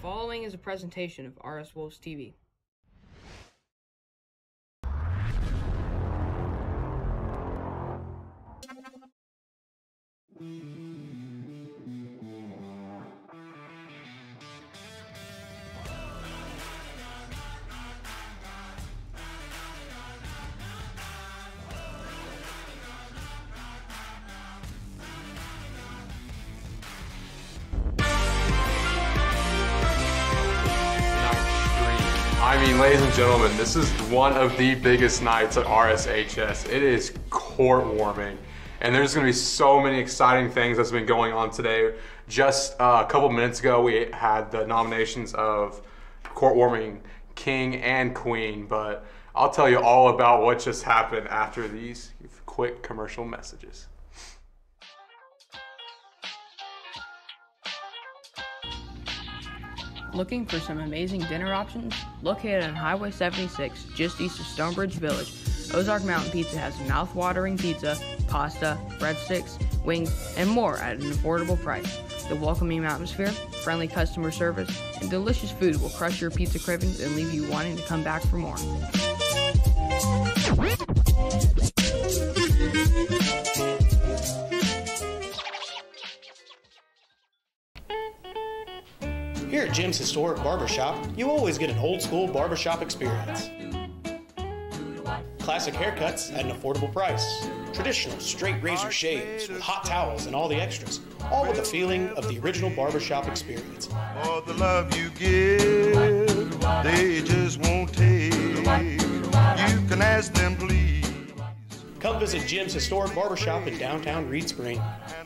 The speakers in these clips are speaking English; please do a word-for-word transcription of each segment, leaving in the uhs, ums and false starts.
following is a presentation of R S Wolves T V. I mean, ladies and gentlemen, this is one of the biggest nights at R S H S. It is court warming, and there's going to be so many exciting things that's been going on today. Just uh, a couple minutes ago, we had the nominations of court warming king and queen, but I'll tell you all about what just happened after these quick commercial messages. Looking for some amazing dinner options? Located on Highway seventy-six, just east of Stonebridge Village, Ozark Mountain Pizza has mouth-watering pizza, pasta, breadsticks, wings, and more at an affordable price. The welcoming atmosphere, friendly customer service, and delicious food will crush your pizza cravings and leave you wanting to come back for more. Here at Jim's Historic Barbershop, you always get an old-school barbershop experience. Classic haircuts at an affordable price. Traditional straight razor shaves with hot towels and all the extras. All with the feeling of the original barbershop experience. For the love you give, they just won't take. You can ask them, please. Come visit Jim's Historic Barbershop in downtown Reed Spring.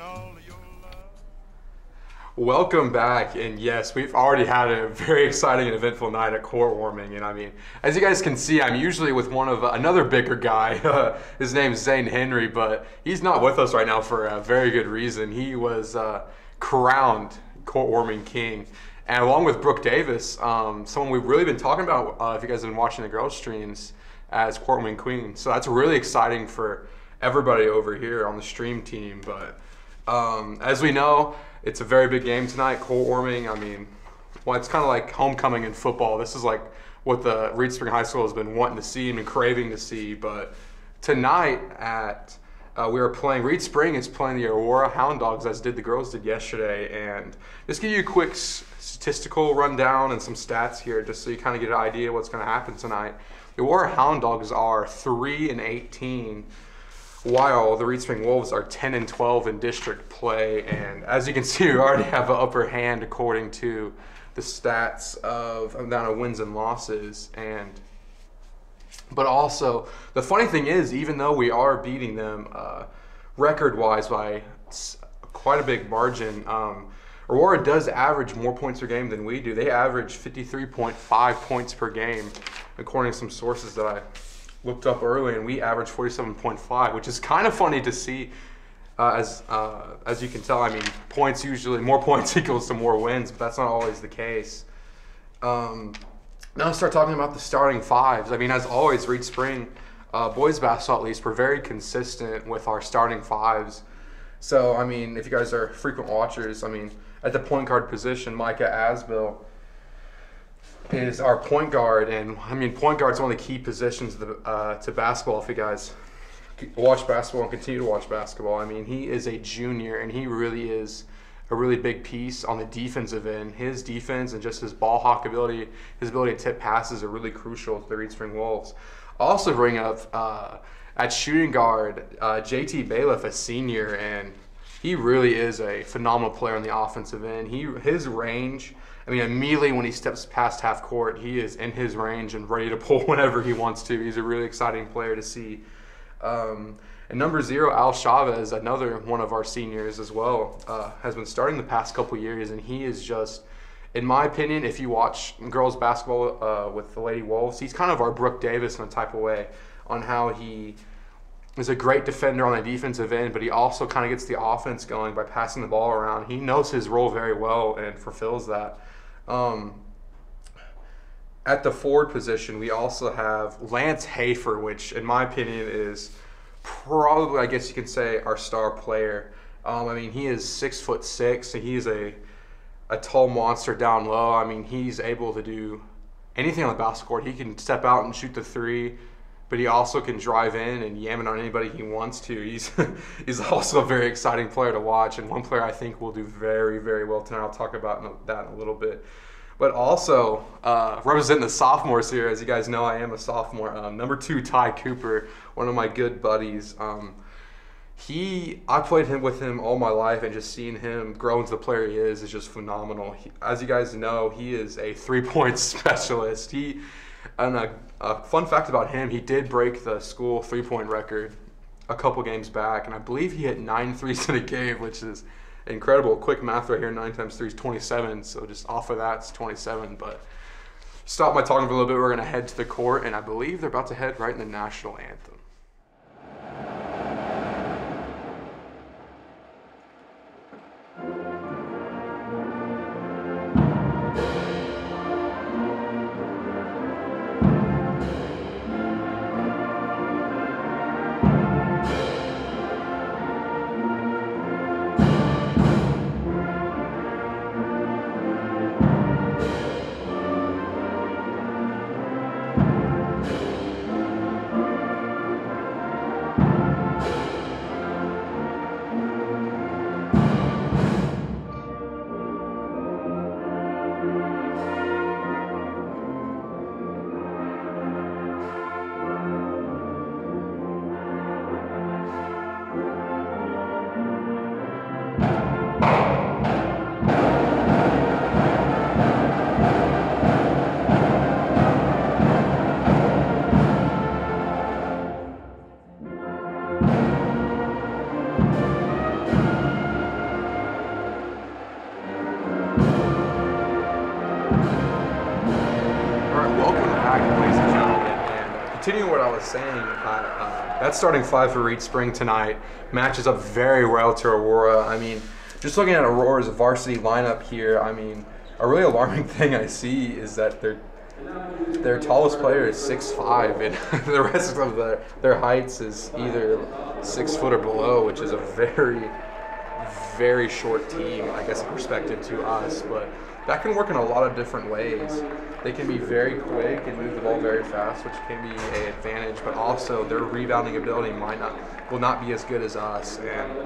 Welcome back, and yes, we've already had a very exciting and eventful night at court warming. And I mean, as you guys can see, I'm usually with one of uh, another bigger guy. Uh, his name's Zane Henry, but he's not with us right now for a very good reason. He was uh, crowned court warming king, and along with Brooke Davis, um, someone we've really been talking about uh, if you guys have been watching the girls streams, as court warming queen. So that's really exciting for everybody over here on the stream team. But um, as we know, it's a very big game tonight, court warming. I mean, well, it's kind of like homecoming in football. This is like what the Reed Spring High School has been wanting to see and craving to see. But tonight at, uh, we are playing, Reed Spring is playing the Aurora Hound Dogs, as did the girls did yesterday. And just give you a quick statistical rundown and some stats here, just so you kind of get an idea what's going to happen tonight. The Aurora Hound Dogs are three and eighteen. While the Reed Spring Wolves are ten and twelve in district play. And as you can see, we already have an upper hand according to the stats of amount of wins and losses. And but also, the funny thing is, even though we are beating them uh, record-wise by quite a big margin, um, Aurora does average more points per game than we do. They average fifty-three point five points per game, according to some sources that I looked up early, and we average forty-seven point five, which is kind of funny to see. Uh, as uh, as you can tell, I mean, points usually, more points equals to more wins, but that's not always the case. Um, now let's start talking about the starting fives. I mean, as always, Reed Spring, uh, boys basketball at least, we're very consistent with our starting fives. So, I mean, if you guys are frequent watchers, I mean, at the point guard position, Micah Asbill is our point guard, and I mean, point guard is one of the key positions to, the, uh, to basketball. If you guys watch basketball and continue to watch basketball, I mean, he is a junior, and he really is a really big piece on the defensive end. His defense and just his ball hawk ability, his ability to tip passes are really crucial to the Reed Spring Wolves. I'll also bring up uh, at shooting guard, uh, J T Bailiff, a senior, and he really is a phenomenal player on the offensive end. He his range. I mean, immediately when he steps past half court, he is in his range and ready to pull whenever he wants to. He's a really exciting player to see. Um, and number zero, Al Chavez, another one of our seniors as well, uh, has been starting the past couple years, and he is just, in my opinion, if you watch girls basketball uh, with the Lady Wolves, he's kind of our Brooke Davis in a type of way on how he is a great defender on the defensive end, but he also kind of gets the offense going by passing the ball around. He knows his role very well and fulfills that. Um, at the forward position, we also have Lance Hafer, which in my opinion is probably, I guess you can say, our star player. Um, I mean, he is six foot six, and he is a a tall monster down low. I mean, he's able to do anything on the basketball court. He can step out and shoot the three, but he also can drive in and yam it on anybody he wants to. He's he's also a very exciting player to watch, and one player I think will do very, very well tonight. I'll talk about that in a little bit. But also, uh, representing the sophomores here, as you guys know, I am a sophomore. Um, number two, Ty Cooper, one of my good buddies. Um, He, I played him with him all my life, and just seeing him grow into the player he is is just phenomenal. He, as you guys know, he is a three-point specialist. He, and a, a fun fact about him, he did break the school three-point record a couple games back, and I believe he hit nine threes in a game, which is incredible. Quick math right here: nine times three is twenty-seven. So just off of that, it's twenty-seven. But stop my talking for a little bit. We're gonna head to the court, and I believe they're about to head right in the national anthem. Continuing what I was saying, uh, uh, that starting five for Reed Spring tonight matches up very well to Aurora. I mean, just looking at Aurora's varsity lineup here, I mean, a really alarming thing I see is that their their tallest player is six five, and the rest of their, their heights is either six foot or below, which is a very, very short team, I guess, in perspective to us. But that can work in a lot of different ways. They can be very quick and move the ball very fast, which can be an advantage, but also their rebounding ability might not, will not be as good as us.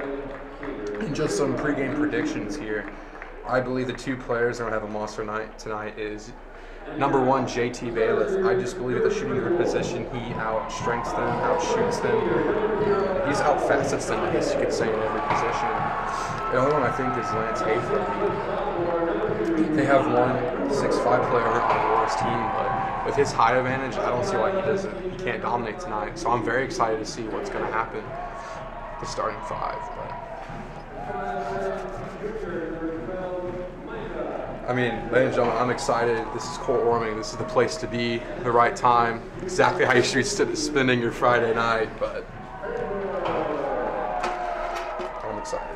And, and just some pregame predictions here. I believe the two players that are going to have a monster night tonight is number one, J T Bailiff. I just believe at the shooting guard position, he outstrengths them, outshoots them. He's outfacets them, I guess you could say, in every position. The other one I think is Lance Hayford. They have one six five player on Aurora's team, but with his height advantage, I don't see why he doesn't. He can't dominate tonight. So I'm very excited to see what's going to happen. The starting five, but I mean, ladies and gentlemen, I'm excited. This is court warming. This is the place to be, the right time, exactly how you should be spending your Friday night. But I'm excited.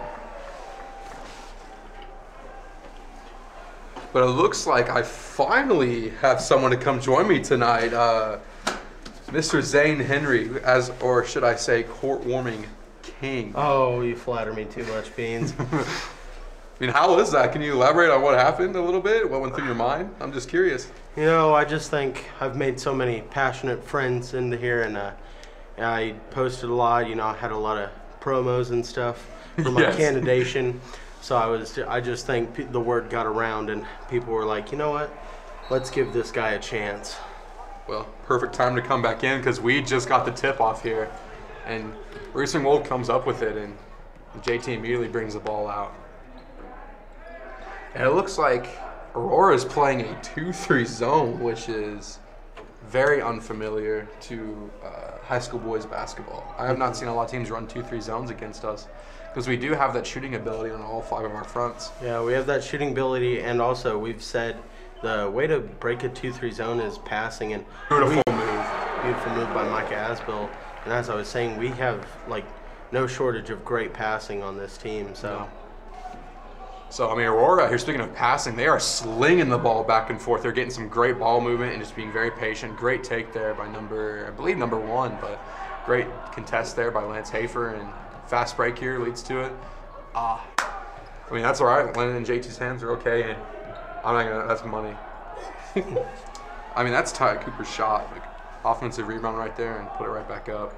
But it looks like I finally have someone to come join me tonight. Uh, Mister Zane Henry, as, or should I say, court warming king. Oh, you flatter me too much, Beans. I mean, how is that? Can you elaborate on what happened a little bit? What went through your mind? I'm just curious. You know, I just think I've made so many passionate friends into here, and uh, I posted a lot. You know, I had a lot of promos and stuff for my yes. candidation. So I was, I just think the word got around, and people were like, you know what? Let's give this guy a chance. Well, perfect time to come back in because we just got the tip off here, and Racing Wolf comes up with it, and J T immediately brings the ball out. And it looks like Aurora is playing a two three zone, which is very unfamiliar to uh, high school boys basketball. I have not seen a lot of teams run two three zones against us because we do have that shooting ability on all five of our fronts. Yeah, we have that shooting ability, and also we've said the way to break a two three zone is passing. And Beautiful we, move. Beautiful move by Micah Asbill. And as I was saying, we have like no shortage of great passing on this team. So. No. So, I mean, Aurora, here, speaking of passing, they are slinging the ball back and forth. They're getting some great ball movement and just being very patient. Great take there by number, I believe number one, but great contest there by Lance Hafer, and fast break here leads to it. Ah, I mean, that's all right. Landing in J T's hands are okay, and I'm not gonna. That's money. I mean, that's Ty Cooper's shot. Like, offensive rebound right there, and put it right back up.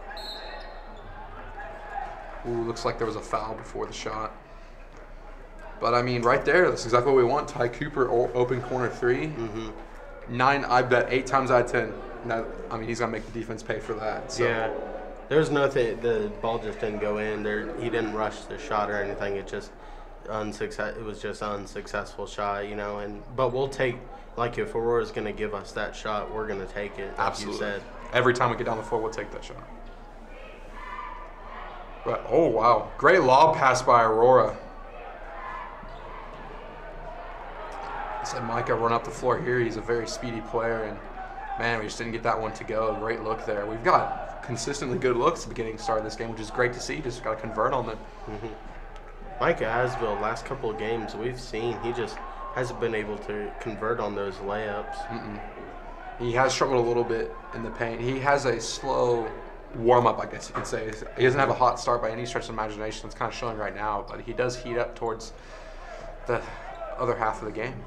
Ooh, looks like there was a foul before the shot. But I mean, right there, that's exactly what we want. Ty Cooper, open corner three. Mm-hmm. Nine, I bet eight times out of ten. No, I mean, he's gonna make the defense pay for that. So. Yeah, there's nothing. The ball just didn't go in. There, he didn't rush the shot or anything. It just unsuccess. It was just unsuccessful shot, you know. And but we'll take, like, if Aurora's gonna give us that shot, we're gonna take it. Like Absolutely. You said. Every time we get down the floor, we'll take that shot. But oh wow, great lob pass by Aurora. Said Micah run up the floor here. He's a very speedy player, and man, we just didn't get that one to go. Great look there. We've got consistently good looks at the beginning start of this game, which is great to see. Just got to convert on them. Mm-hmm. Micah Asbill, last couple of games we've seen, he just hasn't been able to convert on those layups. Mm-mm. He has struggled a little bit in the paint. He has a slow warm-up, I guess you could say. He doesn't have a hot start by any stretch of imagination. It's kind of showing right now, but he does heat up towards the other half of the game.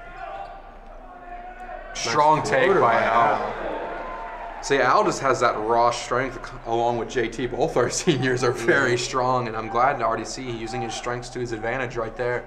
Strong nice take by Al. Al. See, Al just has that raw strength along with J T. Both our seniors are very strong, and I'm glad to already see using his strengths to his advantage right there.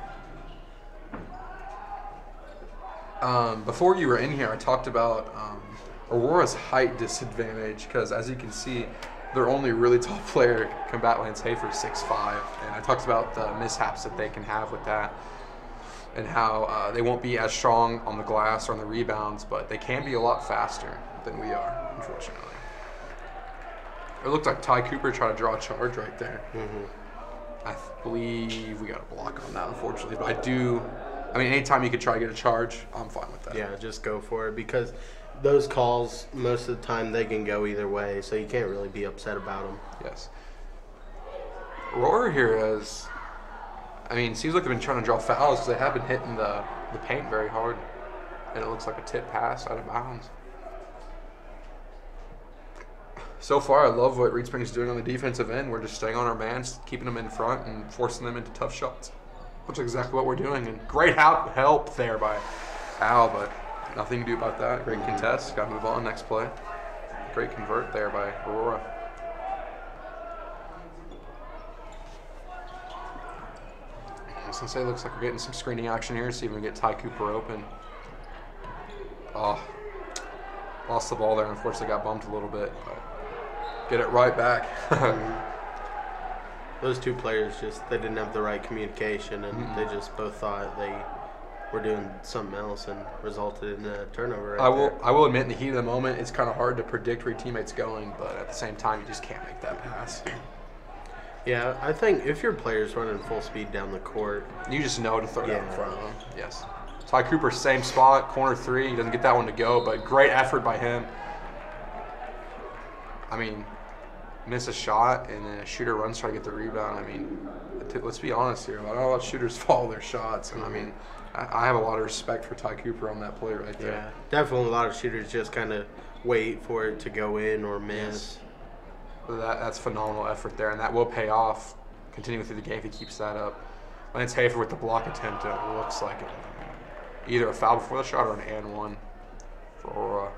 Um, before you were in here, I talked about um, Aurora's height disadvantage because, as you can see, their only really tall player, Combat Lance Hafer, is six five, and I talked about the mishaps that they can have with that. And how uh, they won't be as strong on the glass or on the rebounds, but they can be a lot faster than we are, unfortunately. It looked like Ty Cooper tried to draw a charge right there. Mm-hmm. I believe we got a block on that, unfortunately. But I do, I mean, anytime you could try to get a charge, I'm fine with that. Yeah, just go for it because those calls, most of the time, they can go either way, so you can't really be upset about them. Yes. Aurora here has... I mean, it seems like they've been trying to draw fouls because they have been hitting the, the paint very hard. And it looks like a tip pass out of bounds. So far, I love what Reed Spring's doing on the defensive end. We're just staying on our mans, keeping them in front, and forcing them into tough shots. Which is exactly what we're doing. And great help, help there by Al, but nothing to do about that. Great contest. Got to move on. Next play. Great convert there by Aurora. I was going to say, looks like we're getting some screening action here. See if we can get Ty Cooper open. Oh, lost the ball there. Unfortunately, got bumped a little bit. But get it right back. Those two players just, they didn't have the right communication, and mm-hmm. they just both thought they were doing something else and resulted in a turnover right I will there. I will admit, in the heat of the moment, it's kind of hard to predict where your teammate's going, but at the same time, you just can't make that pass. Yeah, I think if your player's running full speed down the court, you just know to throw it yeah. out in front of him. Yes. Ty Cooper, same spot, corner three. He doesn't get that one to go, but great effort by him. I mean, miss a shot, and then a shooter runs try to get the rebound. I mean, let's be honest here. Not a lot of shooters follow their shots, and I mean, I have a lot of respect for Ty Cooper on that play right there. Yeah, definitely a lot of shooters just kind of wait for it to go in or miss. Yes. That, that's phenomenal effort there, and that will pay off continuing through the game if he keeps that up. Lance Hafer with the block attempt, it looks like it. Either a foul before the shot or an and one for Aurora.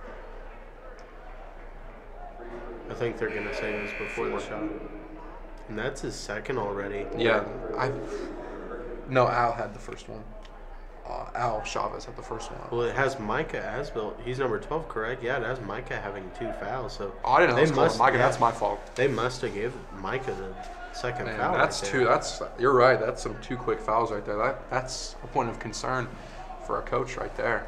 I think they're going to say it was before the shot. And that's his second already. Yeah. I. No, Al had the first one. Uh, Al Chavez had the first one. Well, it has Micah Asbill. He's number twelve, correct? Yeah, it has Micah having two fouls. So oh, I didn't know it was called Micah. Yeah, that's my fault. They must have given Micah the second Man, foul. That's right two. That's you're right. That's some two quick fouls right there. That that's a point of concern for a coach right there.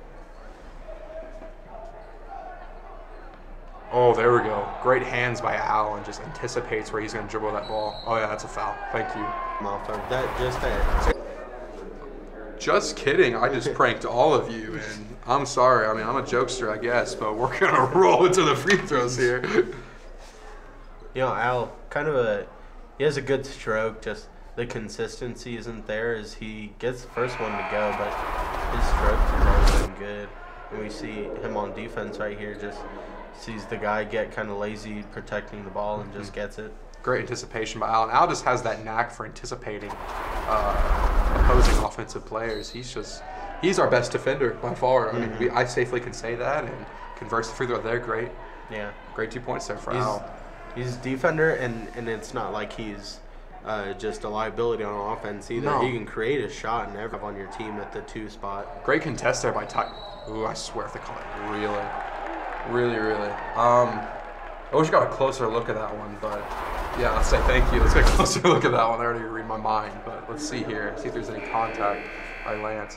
Oh, there we go. Great hands by Al, and just anticipates where he's going to dribble that ball. Oh yeah, that's a foul. Thank you. That just that. Just kidding. I just pranked all of you, and I'm sorry. I mean, I'm a jokester, I guess, but we're going to roll into the free throws here. You know, Al, kind of a, he has a good stroke, just the consistency isn't there as he gets the first one to go, but his stroke has always been good. And we see him on defense right here, just sees the guy get kind of lazy protecting the ball and just gets it. Great anticipation by Al. And Al just has that knack for anticipating uh, opposing offensive players. He's just, he's our best defender by far. I mean, mm-hmm. we, I safely can say that, and converts the free throw there. Great. Yeah. Great two points there for he's, Al. He's a defender, and, and it's not like he's uh, just a liability on offense either. No. He can create a shot and have on your team at the two spot. Great contest there by Ty. Ooh, I swear if they call it really, really, really. Um, I wish I got a closer look at that one, but yeah, let's say thank you. Let's get a closer look at that one. I already read my mind, but let's see here. See if there's any contact by Lance.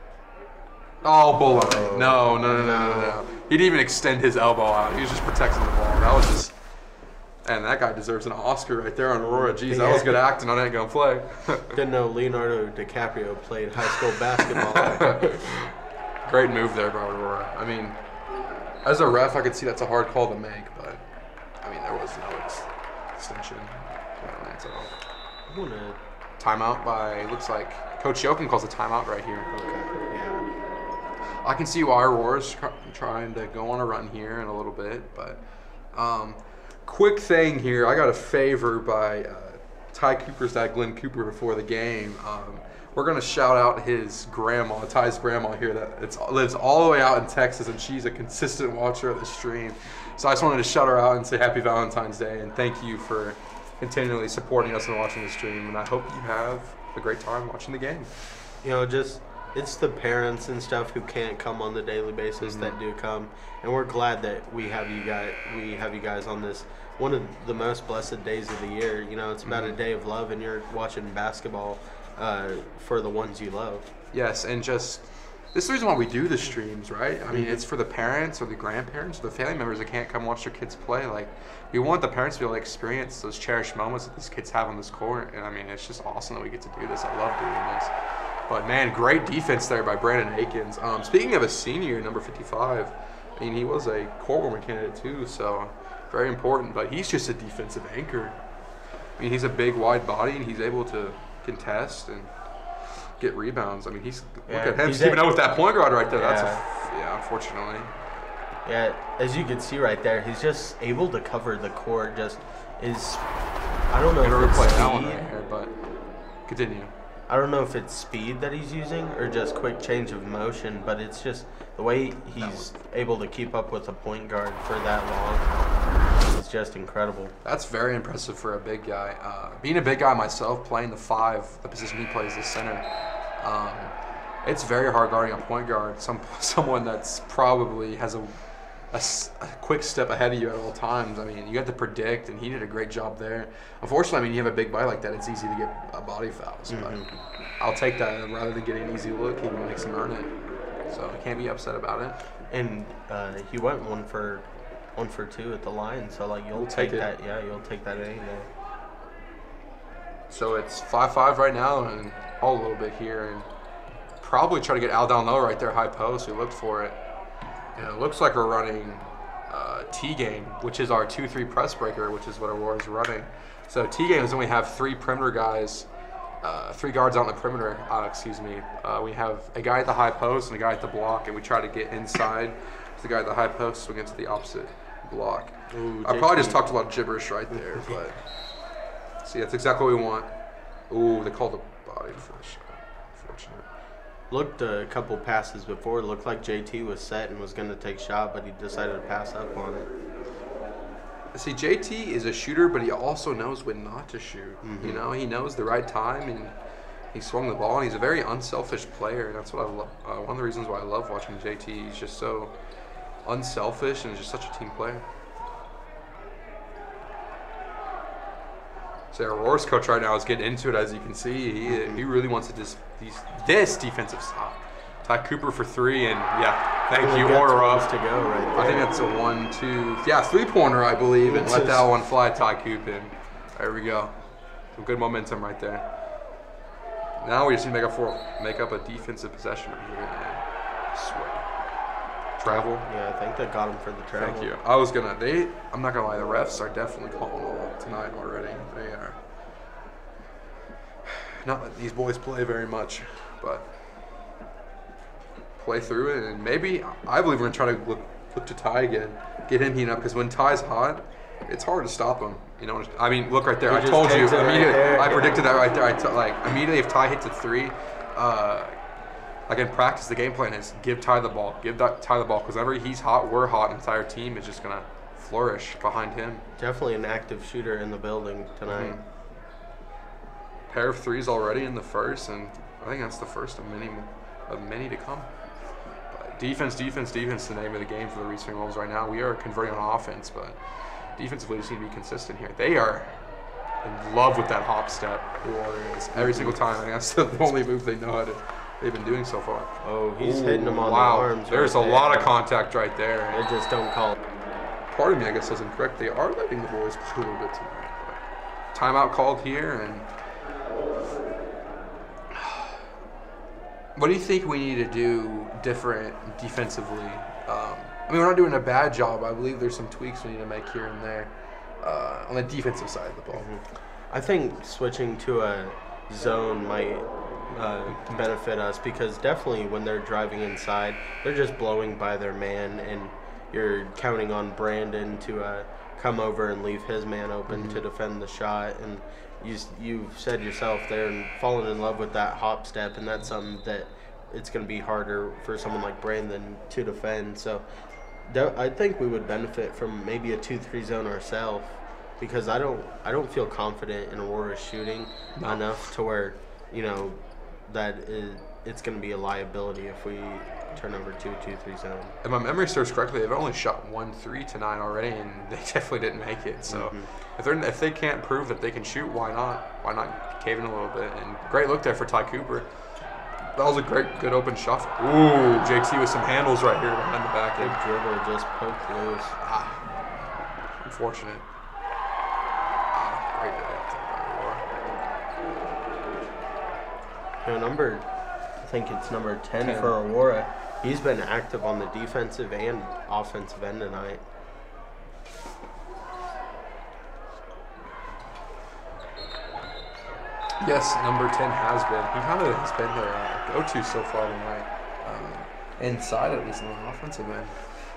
Oh, bull line. No, no, no, no, no, no. He didn't even extend his elbow out. He was just protecting the ball. That was just, and that guy deserves an Oscar right there on Aurora. Jeez, that was good acting on Ain't Gonna Play. Didn't know Leonardo DiCaprio played high school basketball. Great move there by Aurora. I mean, as a ref, I could see that's a hard call to make, but I mean, there was no ex extension by Lance at all. I wanna... Timeout by, looks like Coach Yokin calls a timeout right here. Okay, yeah. I can see why Aurora's trying to go on a run here in a little bit, but um, quick thing here. I got a favor by uh, Ty Cooper's dad, Glenn Cooper, before the game. Um, we're going to shout out his grandma, Ty's grandma here, that it's, lives all the way out in Texas, and she's a consistent watcher of the stream. So I just wanted to shout her out and say Happy Valentine's Day, and thank you for continually supporting us and watching the stream. And I hope you have a great time watching the game. You know, just... It's the parents and stuff who can't come on the daily basis mm-hmm. that do come, and we're glad that we have you guys. We have you guys on this one of the most blessed days of the year. You know, it's about mm-hmm. a day of love, and you're watching basketball uh, for the ones you love. Yes, and just this is the reason why we do the streams, right? I mean, mm-hmm. it's for the parents or the grandparents or the family members that can't come watch their kids play. Like, we want the parents to be able to experience those cherished moments that these kids have on this court, and I mean, it's just awesome that we get to do this. I love doing this. But, man, great defense there by Brandon Akins. Um, speaking of a senior, number fifty-five, I mean, he was a court warmer candidate too, so very important. But he's just a defensive anchor. I mean, he's a big, wide body, and he's able to contest and get rebounds. I mean, he's yeah, look at him keeping up with that point guard right there. Yeah. That's a, yeah, unfortunately. Yeah, as you can see right there, he's just able to cover the court. Just is, I don't know if it's speed, that one right here, but continue. I don't know if it's speed that he's using or just quick change of motion, but it's just the way he's able to keep up with a point guard for that long. It's just incredible. That's very impressive for a big guy. Uh, being a big guy myself, playing the five, the position he plays, the center, um, it's very hard guarding a point guard. Some someone that's probably has a, a, a quick step ahead of you at all times. I mean, you have to predict, and he did a great job there. Unfortunately, I mean, you have a big body like that, it's easy to get uh, body fouls. Mm-hmm. But I'll take that rather than getting an easy look. He makes him earn it, so I can't be upset about it. And uh, he went one for one for two at the line, so like you'll we'll take, take that. Yeah, you'll take that any day. So it's five five right now, and all a little bit here, and probably try to get Al down low right there, high post. We looked for it. And it looks like we're running uh, T-game, which is our two three press breaker, which is what Aurora's running. So T-game is when we have three perimeter guys, uh, three guards on the perimeter, uh, excuse me. Uh, we have a guy at the high post and a guy at the block, and we try to get inside to the guy at the high post, swing into the opposite block. Ooh, I probably just talked a lot of gibberish right there, but see, that's exactly what we want. Ooh, they called the body for the shot. Unfortunate. Looked a couple passes before. Looked like J T was set and was going to take shot, but he decided to pass up on it. See, J T is a shooter, but he also knows when not to shoot. Mm-hmm. You know, he knows the right time, and he swung the ball, and he's a very unselfish player. And that's what I love. Uh, one of the reasons why I love watching J T. He's just so unselfish and is just such a team player. So Aurora's coach right now is getting into it, as you can see. He he really wants to just these this defensive stop. Ty Cooper for three, and yeah, thank you, Aurora. To go right there. I think that's a one, two, yeah, three-pointer, I believe, and let that one fly, Ty Cooper. And there we go. Some good momentum right there. Now we just need to make up for make up a defensive possession right here. And sweat. Travel. Yeah, I think they got him for the travel. Thank you. I was gonna. They. I'm not gonna lie. The refs are definitely calling all tonight already. They are not letting these boys play very much, but play through it, and maybe I believe we're gonna try to look look to Ty again, get him heating up, because when Ty's hot, it's hard to stop them. You know, I mean, look right there. He I just told you takes it right immediately. there. I predicted that right there. I t- like immediately if Ty hits a three, uh, like in practice, the game plan is give Ty the ball, give that Ty the ball, because whenever he's hot, we're hot. And the entire team is just gonna flourish behind him. Definitely an active shooter in the building tonight. Mm-hmm. Pair of threes already in the first, and I think that's the first of many, of many to come. But defense, defense, defense. The name of the game for the Reed Swing Wolves right now. We are converting on offense, but defensively, we just need to be consistent here. They are in love with that hop step. Warriors every single time. I think that's the only move they know how to. They've been doing so far. Oh, he's Ooh, hitting them on wow. the arms. There's right a there. lot of contact right there. They just don't call it. Part of me, I guess, is incorrect. They are letting the boys play a little bit tonight. But timeout called here, and what do you think we need to do different defensively? Um, I mean, we're not doing a bad job. I believe there's some tweaks we need to make here and there uh, on the defensive side of the ball. Mm-hmm. I think switching to a zone might uh, benefit us, because definitely when they're driving inside, they're just blowing by their man, and you're counting on Brandon to uh, come over and leave his man open mm-hmm. to defend the shot. And you, you've said yourself they're falling in love with that hop step, and that's something that it's going to be harder for someone like Brandon to defend. So I think we would benefit from maybe a two three zone ourselves, because I don't I don't feel confident in Aurora shooting no. enough to where, you know, that is, it's going to be a liability if we turn over to a two three zone. If my memory serves correctly, they've only shot one three tonight already, and they definitely didn't make it. So mm-hmm. if they're if they can't prove that they can shoot, why not? Why not cave in a little bit? And great look there for Ty Cooper. That was a great, good open shot. Ooh, J T with some handles right here behind the back. Good dribble, just poked loose. Ah, unfortunate. Ah, great day. You know, number, I think it's number ten, ten for Aurora. He's been active on the defensive and offensive end tonight. Yes, number ten has been. He kind of has been their uh, go-to so far tonight. Um, inside, at least, on the offensive end.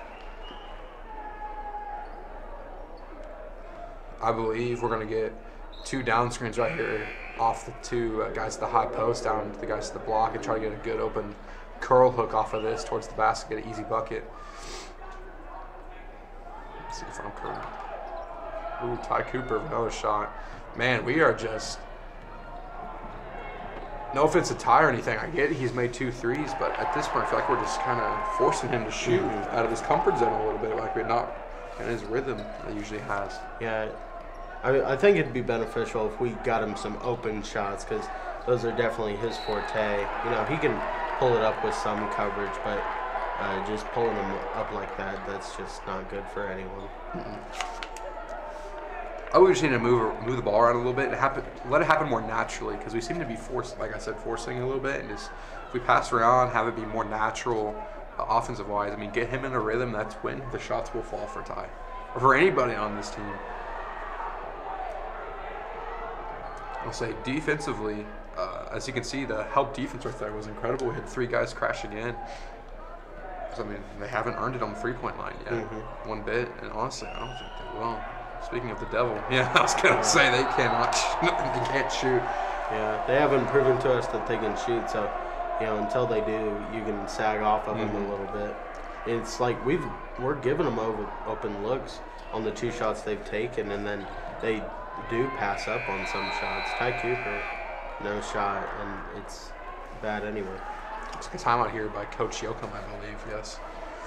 I believe we're going to get two down screens right here off the two uh, guys at the high post down to the guys at the block, and try to get a good open curl hook off of this towards the basket, get an easy bucket. Let's see if I'm correct. Ooh, Ty Cooper, another shot. Man, we are just... No offense to Ty or anything. I get it, he's made two threes, but at this point, I feel like we're just kind of forcing him to shoot mm-hmm. out of his comfort zone a little bit, like we're not in his rhythm that he usually has. Yeah, I, I think it'd be beneficial if we got him some open shots, because those are definitely his forte. You know, he can pull it up with some coverage, but uh, just pulling them up like that, that's just not good for anyone. Mm-mm. I would just need to move move the ball around a little bit and happen, let it happen more naturally, because we seem to be forced, like I said, forcing a little bit, and just if we pass around, have it be more natural, uh, offensive wise. I mean, get him in a rhythm. That's when the shots will fall for Ty or for anybody on this team. I'll say defensively, uh, as you can see, the help defense right there was incredible. We had three guys crashing in. So, I mean, they haven't earned it on the three-point line yet, mm-hmm. one bit, and honestly, I don't think they will. Speaking of the devil, yeah, I was gonna say they cannot, they can't shoot. Yeah, they haven't proven to us that they can shoot. So, you know, until they do, you can sag off of mm-hmm. them a little bit. It's like we've we're giving them over open looks on the two shots they've taken, and then they do pass up on some shots. Ty Cooper, no shot, and it's bad anyway. It's a timeout here by Coach Yoakum, I believe. Yes.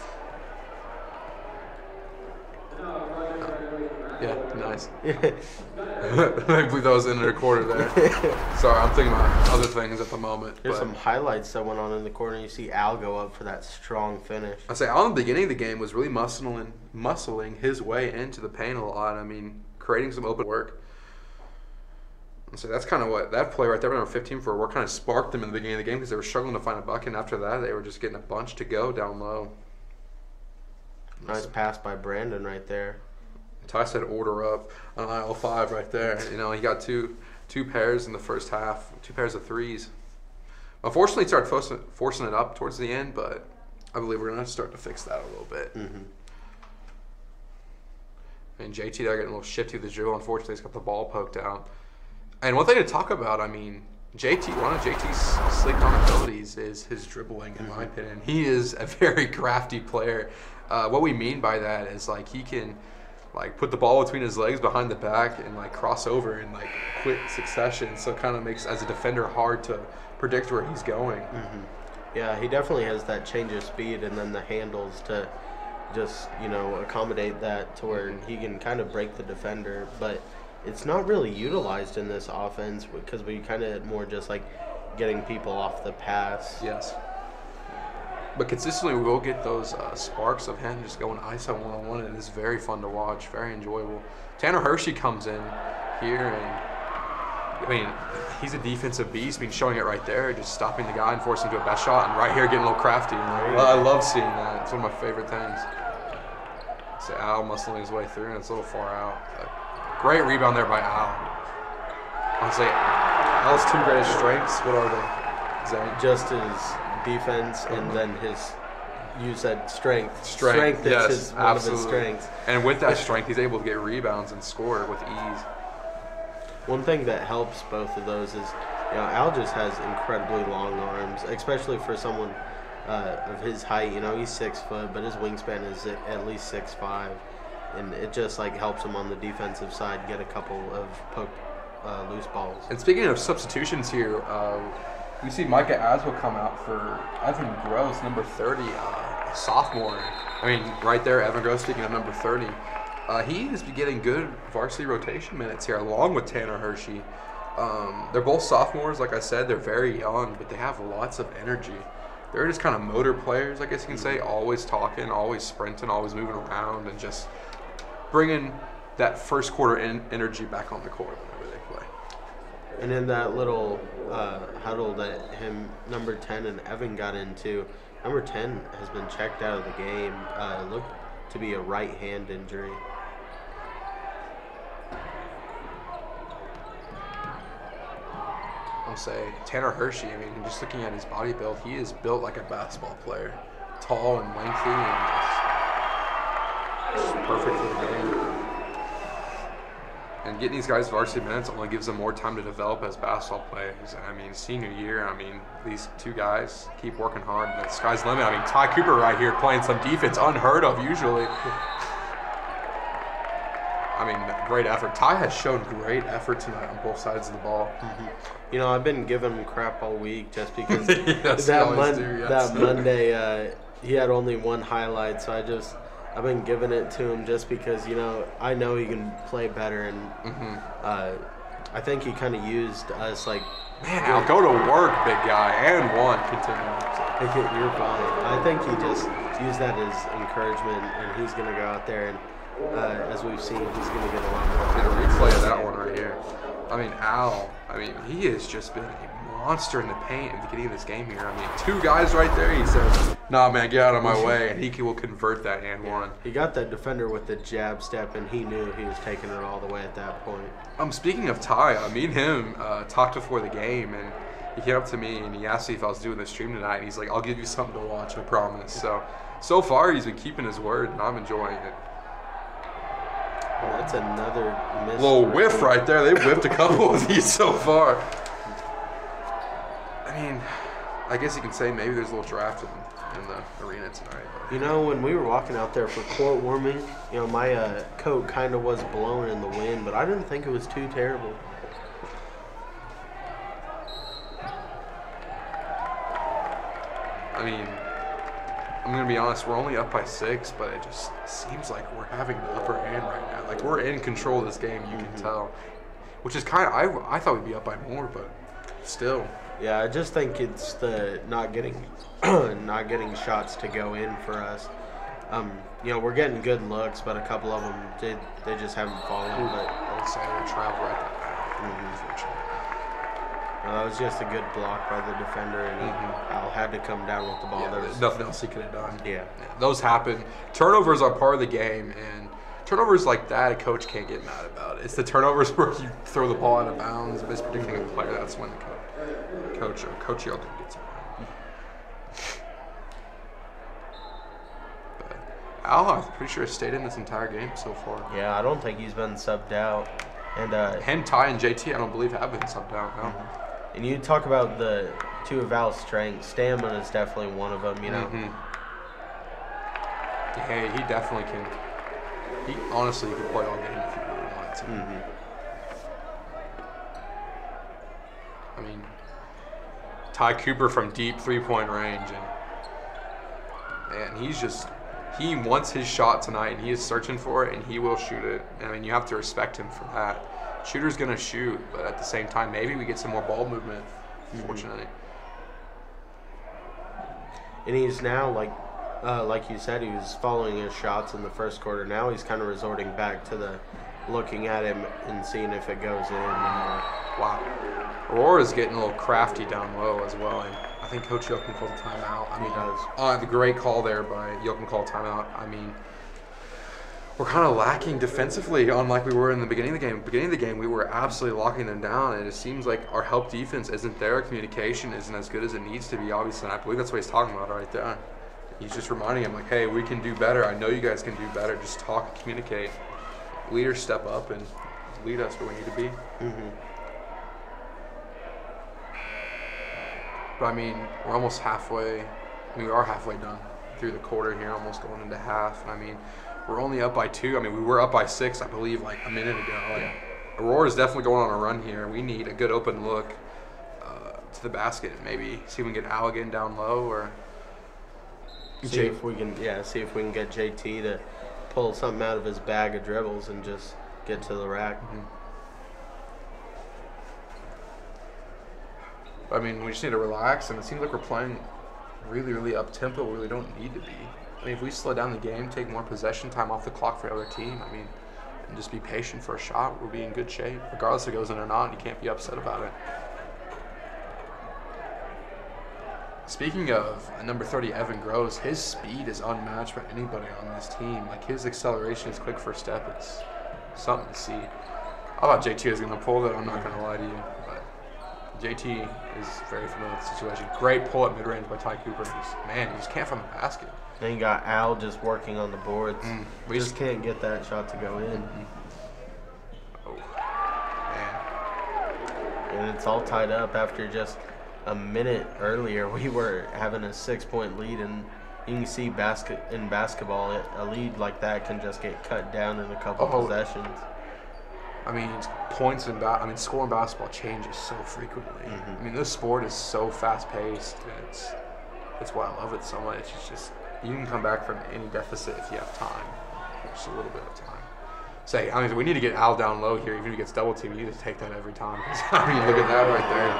Yeah, nice. I believe that was in the recorder there. Sorry, I'm thinking about other things at the moment. There's but. some highlights that went on in the corner. You see Al go up for that strong finish. I say Al in the beginning of the game was really muscling, muscling his way into the paint a lot. I mean, creating some open work. So that's kind of what that play right there, number fifteen for Aurora, kind of sparked them in the beginning of the game, because they were struggling to find a bucket. And after that, they were just getting a bunch to go down low. Nice pass by Brandon right there. Ty said order up on aisle five right there. You know, he got two two pairs in the first half, two pairs of threes. Unfortunately, he started forcing, forcing it up towards the end, but I believe we're going to start to fix that a little bit. Mm-hmm. I mean, J T there getting a little shifty with the dribble. Unfortunately, he's got the ball poked out. And one thing to talk about, I mean, J T, one of J T's slept-on abilities is his dribbling, in my opinion. He is a very crafty player. Uh, what we mean by that is, like, he can, like, put the ball between his legs behind the back and, like, cross over in, like, quick succession. So it kind of makes, as a defender, hard to predict where he's going. Mm-hmm. Yeah, he definitely has that change of speed and then the handles to just, you know, accommodate that to where he can kind of break the defender. But it's not really utilized in this offense because we kind of more just like getting people off the pass. Yes. But consistently we will get those uh, sparks of him just going I S O one-on-one, and it's very fun to watch, very enjoyable. Tanner Hershey comes in here, and I mean, he's a defensive beast. I mean, showing it right there, just stopping the guy and forcing him to a best shot, and right here getting a little crafty. And I, I love seeing that. It's one of my favorite things. So Al muscling his way through, and it's a little far out. But great rebound there by Al. Honestly, Al's two greatest strengths, what are they? Zane? Just his defense and mm-hmm. then his, you said strength. Strength, strength yes, is his, one absolutely. of his strengths. And with that strength, he's able to get rebounds and score with ease. One thing that helps both of those is, you know, Al just has incredibly long arms, especially for someone uh, of his height. You know, he's six foot, but his wingspan is at least six five, and it just like helps him on the defensive side get a couple of poked uh, loose balls. And speaking of substitutions here, uh, we see Micah Aswell come out for Evan Gross, number thirty, uh, sophomore. I mean, right there, Evan Gross. Speaking of number thirty. Uh, he is getting good varsity rotation minutes here, along with Tanner Hershey. Um, they're both sophomores, like I said. They're very young, but they have lots of energy. They're just kind of motor players, I guess you can say, always talking, always sprinting, always moving around, and just bringing that first quarter in energy back on the court whenever they play. And in that little uh, huddle that him, number ten, and Evan got into, number ten has been checked out of the game. Uh, looked to be a right hand injury. I'll say Tanner Hershey, I mean, just looking at his body build, he is built like a basketball player. Tall and lengthy and just, just perfect for the game. And getting these guys varsity minutes only gives them more time to develop as basketball players. I mean, senior year, I mean, these two guys keep working hard. The sky's the limit. I mean, Ty Cooper right here playing some defense, unheard of usually. I mean, great effort. Ty has shown great effort tonight on both sides of the ball. Mm-hmm. You know, I've been giving him crap all week just because yes, that, mon- do, yes. that Monday uh, he had only one highlight, so I just I've been giving it to him just because, you know, I know he can play better, and mm-hmm. uh, I think he kind of used us like. Man, I'll go to work, big guy, and one. Continue. You're fine. I think he just used that as encouragement, and he's going to go out there and. Uh, as we've seen, he's going to get a lot more. And a replay of that one right here. I mean, Al, I mean, he has just been a monster in the paint at the beginning of this game here. I mean, two guys right there, he says, nah, man, get out of my way, and he will convert that and one. He got that defender with the jab step, and he knew he was taking it all the way at that point. Um, speaking of Ty, uh, me and him uh, talked before the game, and he came up to me, and he asked me if I was doing the stream tonight, and he's like, I'll give you something to watch, I promise. So, so far, he's been keeping his word, and I'm enjoying it. Well, that's another miss. Little whiff right there. They've whiffed a couple of these so far. I mean, I guess you can say maybe there's a little draft in, in the arena tonight. You know, when we were walking out there for court warming, you know, my uh, coat kind of was blowing in the wind, but I didn't think it was too terrible. I mean, I'm going to be honest, we're only up by six, but it just seems like we're having the upper hand right now. Like, we're in control of this game, you mm-hmm. can tell. Which is kind of, I, I thought we'd be up by more, but still. Yeah, I just think it's the not getting not getting shots to go in for us. Um, you know, we're getting good looks, but a couple of them, did they just haven't fallen. But I would say they travel right back. Mm-hmm. Well, that was just a good block by the defender, and mm-hmm. Al had to come down with the ball. Yeah, there there's was nothing else he could have done. Yeah. yeah. Those happen. Turnovers are part of the game, and turnovers like that, a coach can't get mad about it. It's the turnovers where you throw the ball out of bounds, mispredicting a player. That's when the coach, coach or coach Yeldon gets mad. But Al, I'm pretty sure, has stayed in this entire game so far. Yeah, I don't think he's been subbed out. And uh, and Ty and J T, I don't believe, have been subbed out. No. Mm-hmm. And you talk about the two of Al's strengths. Stamina is definitely one of them, you know. Mm-hmm. Yeah, he definitely can. He honestly could play all game if he really wanted to. Mm-hmm. I mean, Ty Cooper from deep three-point range, and man, he's just he wants his shot tonight, and he is searching for it, and he will shoot it. I mean, you have to respect him for that. Shooter's gonna shoot, but at the same time, maybe we get some more ball movement. Unfortunately, mm-hmm. And he's now like. Uh, like you said, he was following his shots in the first quarter. Now he's kind of resorting back to the looking at him and seeing if it goes in. And, wow. Aurora's getting a little crafty down low as well. And I think Coach Yoakum called a timeout. I mean, he does. Uh, the great call there by Yoakum called a timeout. I mean, we're kind of lacking defensively, unlike we were in the beginning of the game. Beginning of the game, we were absolutely locking them down, and it seems like our help defense isn't there. Our communication isn't as good as it needs to be, obviously, and I believe that's what he's talking about right there. He's just reminding him, like, hey, we can do better. I know you guys can do better. Just talk and communicate. Leaders step up and lead us where we need to be. Mm-hmm. But, I mean, we're almost halfway. I mean, we are halfway done through the quarter here, almost going into half. I mean, we're only up by two. I mean, we were up by six, I believe, like a minute ago. Yeah. Aurora's definitely going on a run here. We need a good open look uh, to the basket and maybe see if we can get Al again down low or – See J- if we can, yeah. See if we can get J T to pull something out of his bag of dribbles and just get to the rack. Mm-hmm. I mean, we just need to relax, and it seems like we're playing really, really up tempo. Where we don't need to be. I mean, if we slow down the game, take more possession time off the clock for the other team. I mean, and just be patient for a shot, we'll be in good shape, regardless if it goes in or not. You can't be upset about it. Speaking of uh, number thirty, Evan Gross, his speed is unmatched by anybody on this team. Like, his acceleration is quick first step. It's something to see. I thought J T was going to pull it. I'm not going to lie to you. But J T is very familiar with the situation. Great pull at mid-range by Ty Cooper. He's, man, he just can't find the basket. Then you got Al just working on the boards. Mm, we just can't get that shot to go in. Mm-hmm. Oh, man. And it's all tied up after just a minute earlier. We were having a six-point lead, and you can see basket in basketball, a lead like that can just get cut down in a couple oh. possessions. I mean, points in ba- I mean, scoring basketball changes so frequently. Mm-hmm. I mean, this sport is so fast-paced, and it's that's why I love it so much. It's just you can come back from any deficit if you have time, just a little bit of time. Say, I mean, we need to get Al down low here. Even if he gets double teamed, you need to take that every time. I mean, look at that right there.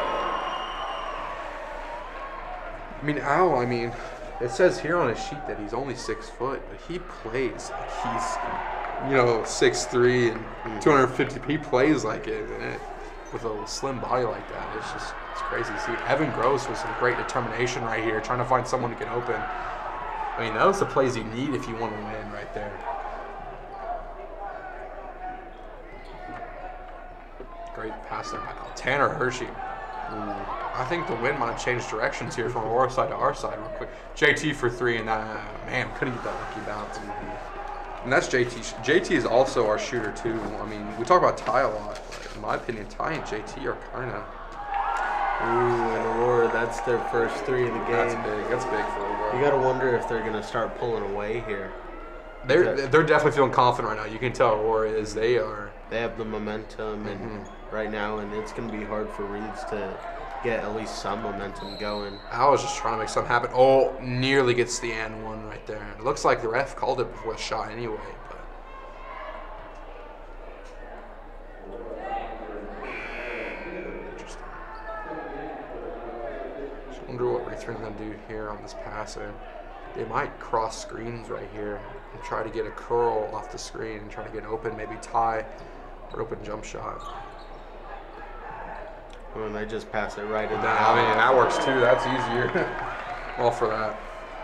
I mean, Al, I mean, it says here on his sheet that he's only six foot, but he plays like he's, you know, six three and two hundred fifty. He plays like it, and it, with a slim body like that, it's just it's crazy to see. Evan Gross with some great determination right here, trying to find someone who can open. I mean, those are the plays you need if you want to win right there. Great pass there by Tanner Hershey. Ooh. I think the wind might have changed directions here from our side to our side real quick. J T for three, and uh, man, couldn't get that lucky bounce. And that's J T. J T is also our shooter too. I mean, we talk about Ty a lot, but in my opinion, Ty and J T are kind of. Ooh, and Aurora, that's their first three of the game. That's big. That's big for Aurora. You got to wonder if they're going to start pulling away here. They're they're definitely feeling confident right now. You can tell Aurora is. They are. They have the momentum and mm-hmm. right now, and it's going to be hard for Reeds to get at least some momentum going. I was just trying to make something happen. Oh, nearly gets the and one right there. It looks like the ref called it before the shot anyway. But interesting. Just wonder what Lutheran's going to do here on this pass. And they might cross screens right here and try to get a curl off the screen and try to get open, maybe tie or open jump shot. When they just pass it right in the I mean, that works too. That's easier. All for that.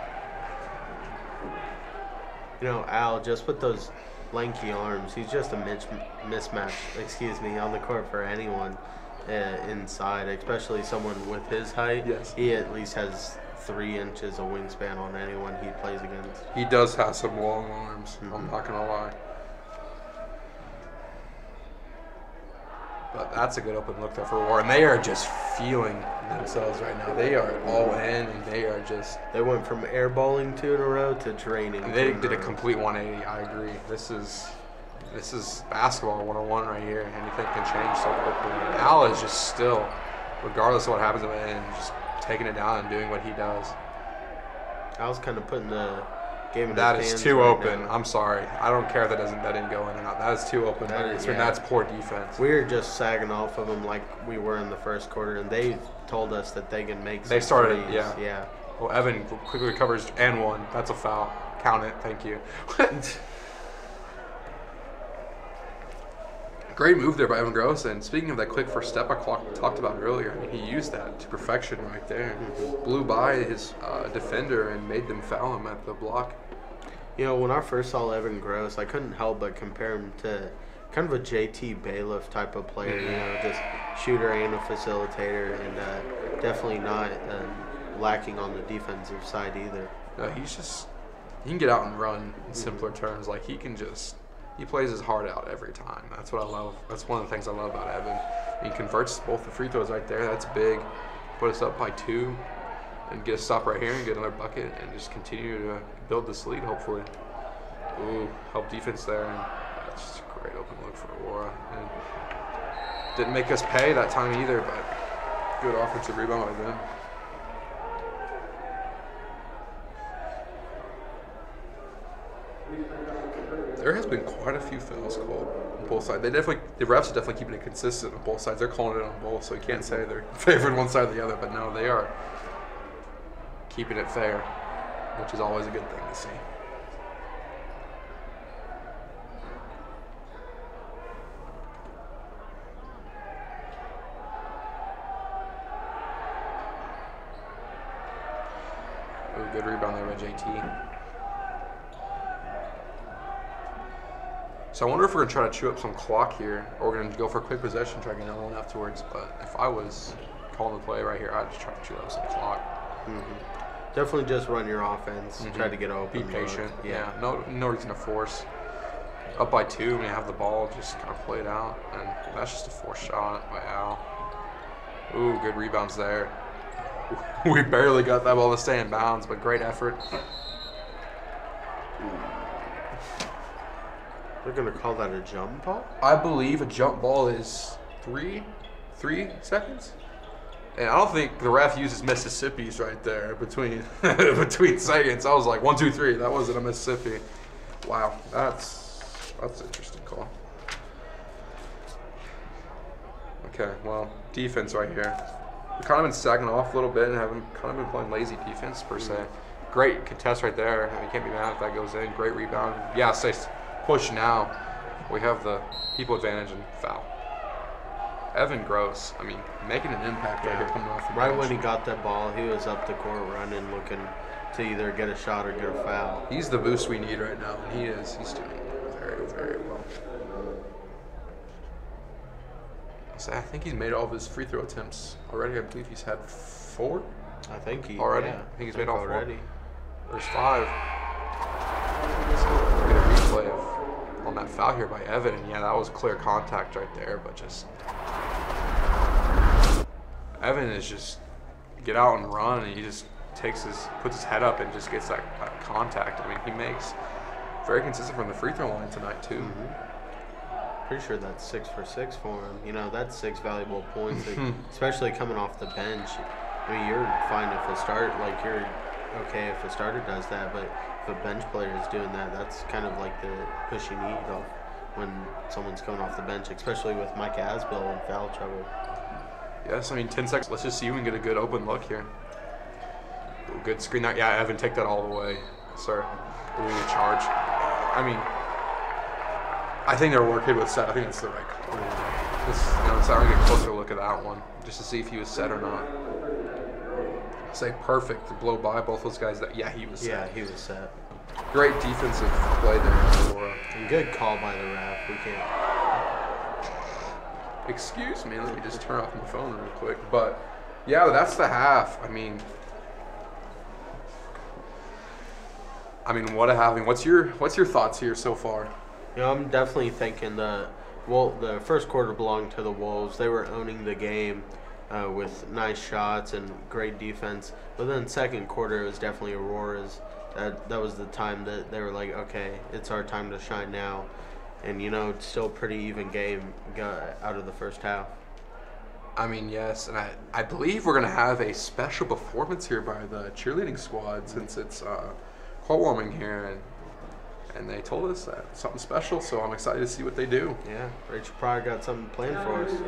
You know, Al, just with those lanky arms, he's just a mis- mismatch, excuse me, on the court for anyone. uh, inside, especially someone with his height. Yes. He at least has three inches of wingspan on anyone he plays against. He does have some long arms. Mm-hmm. I'm not gonna lie. But that's a good open look there for Aurora. And they are just feeling themselves right now. They are all in, and they are just... They went from airballing two in a row to draining. And they did a complete one eighty, I agree. This is this is basketball one oh one right here. Anything can change so quickly. And Al is just still, regardless of what happens at the end, just taking it down and doing what he does. Al's kind of putting the game in That his is hands too right open. now. I'm sorry. I don't care if that doesn't that didn't go in or not. That is too open. That is- It's when yeah. that's poor defense. We were just sagging off of them like we were in the first quarter, and they told us that they can make some They started, threes. yeah. Yeah. Well, Evan quickly recovers and one. That's a foul. Count it. Thank you. Great move there by Evan Gross. And speaking of that quick first step I clock, talked about earlier, I mean, he used that to perfection right there. Mm-hmm. Blew by his uh, defender and made them foul him at the block. You know, when I first saw Evan Gross, I couldn't help but compare him to kind of a J T Bailiff type of player, you know, just shooter and a facilitator, and uh, definitely not um, lacking on the defensive side either. No, he's just, he can get out and run in simpler terms. Like, he can just, he plays his heart out every time. That's what I love. That's one of the things I love about Evan. He converts both the free throws right there. That's big. Put us up by two and get a stop right here and get another bucket and just continue to build this lead, hopefully. Ooh, help defense there. And that's just a great open look for Aurora. And didn't make us pay that time either, but good offensive rebound by them. There has been quite a few fouls called on both sides. They definitely, the refs are definitely keeping it consistent on both sides. They're calling it on both, so you can't say they're favored one side or the other. But no, they are keeping it fair, which is always a good thing to see. Ooh, good rebound there by J T. So I wonder if we're going to try to chew up some clock here, or we're going to go for a quick possession, try to get another one afterwards. But if I was calling the play right here, I'd just try to chew up some clock. Mm-hmm. Definitely just run your offense, Mm-hmm. try to get open. Be patient. look. Yeah. No, no reason to force. Up by two, when you have the ball, just kind of play it out. And that's just a forced shot by Al. Ooh, good rebounds there. We barely got that ball to stay in bounds, but great effort. They're going to call that a jump ball? I believe a jump ball is three, three seconds. And I don't think the ref uses Mississippi's right there between between seconds. I was like one, two, three. That wasn't a Mississippi. Wow, that's that's an interesting call. Okay, well, defense right here. We've kind of been sagging off a little bit and haven't kind of been playing lazy defense per se. Great contest right there. I mean, you can't be mad if that goes in. Great rebound. Yeah, say push now. We have the people advantage and foul. Evan Gross, I mean, making an impact right here coming off the Right bench. when he got that ball, he was up the court running, looking to either get a shot or get a foul. He's the boost we need right now, and he is. He's doing very, very well. So I think he's made all of his free throw attempts already. I believe he's had four I think he already. Yeah, I think he's I made all already. four. There's five. So we're gonna replay of on that foul here by Evan, and yeah, that was clear contact right there, but just Evan is just get out and run, and he just takes his puts his head up and just gets that, that contact. I mean, he makes very consistent from the free throw line tonight too. Mm-hmm. Pretty sure that's six for six for him. You know, that's six valuable points, like, especially coming off the bench. I mean, you're fine if a start, like you're okay if a starter does that, but if a bench player is doing that, that's kind of like the push you need off when someone's coming off the bench, especially with Mike Asbill in foul trouble. Yes, I mean, ten seconds. Let's just see if we can get a good open look here. Ooh, good screen out. Yeah, Evan, take that all the way, sir. Ooh, charge. I mean, I think they're working with set. I think that's the right call. This, you know, so I'm gonna get a closer look at that one just to see if he was set or not. Say perfect to blow by both those guys. That yeah, he was set. Yeah, he was set. Great defensive play there, Aurora. And good call by the ref. We can't. excuse me, let me just turn off my phone real quick. But yeah, that's the half. I mean, I mean, what a half. I mean, what's your what's your thoughts here so far? You know, I'm definitely thinking the well, the first quarter belonged to the Wolves. They were owning the game uh, with nice shots and great defense. But then second quarter, it was definitely Aurora's. That that was the time that they were like, okay, it's our time to shine now. And, you know, it's still a pretty even game got out of the first half. I mean, yes, and I, I believe we're going to have a special performance here by the cheerleading squad since it's uh, court warming here, and and they told us that something special, so I'm excited to see what they do. Yeah, Rachel Pryor got something planned for us.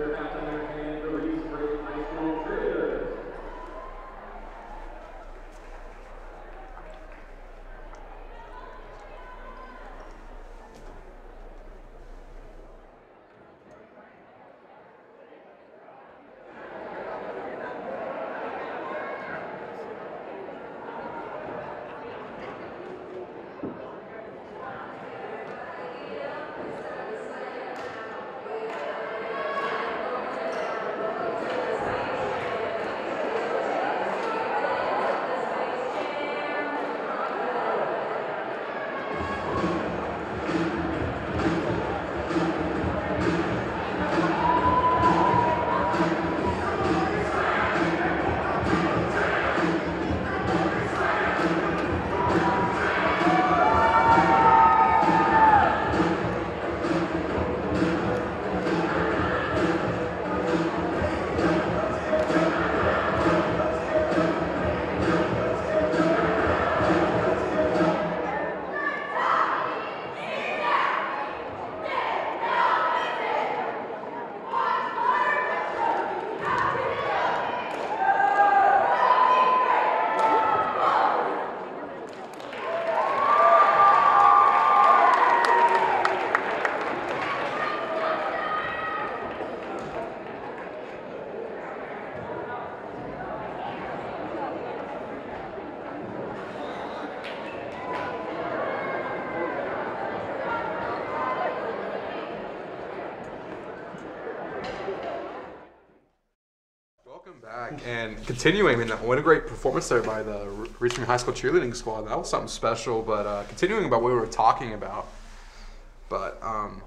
Back and continuing, I mean, what a great performance there by the Richmond High School cheerleading squad. That was something special. But uh, continuing about what we were talking about, but um,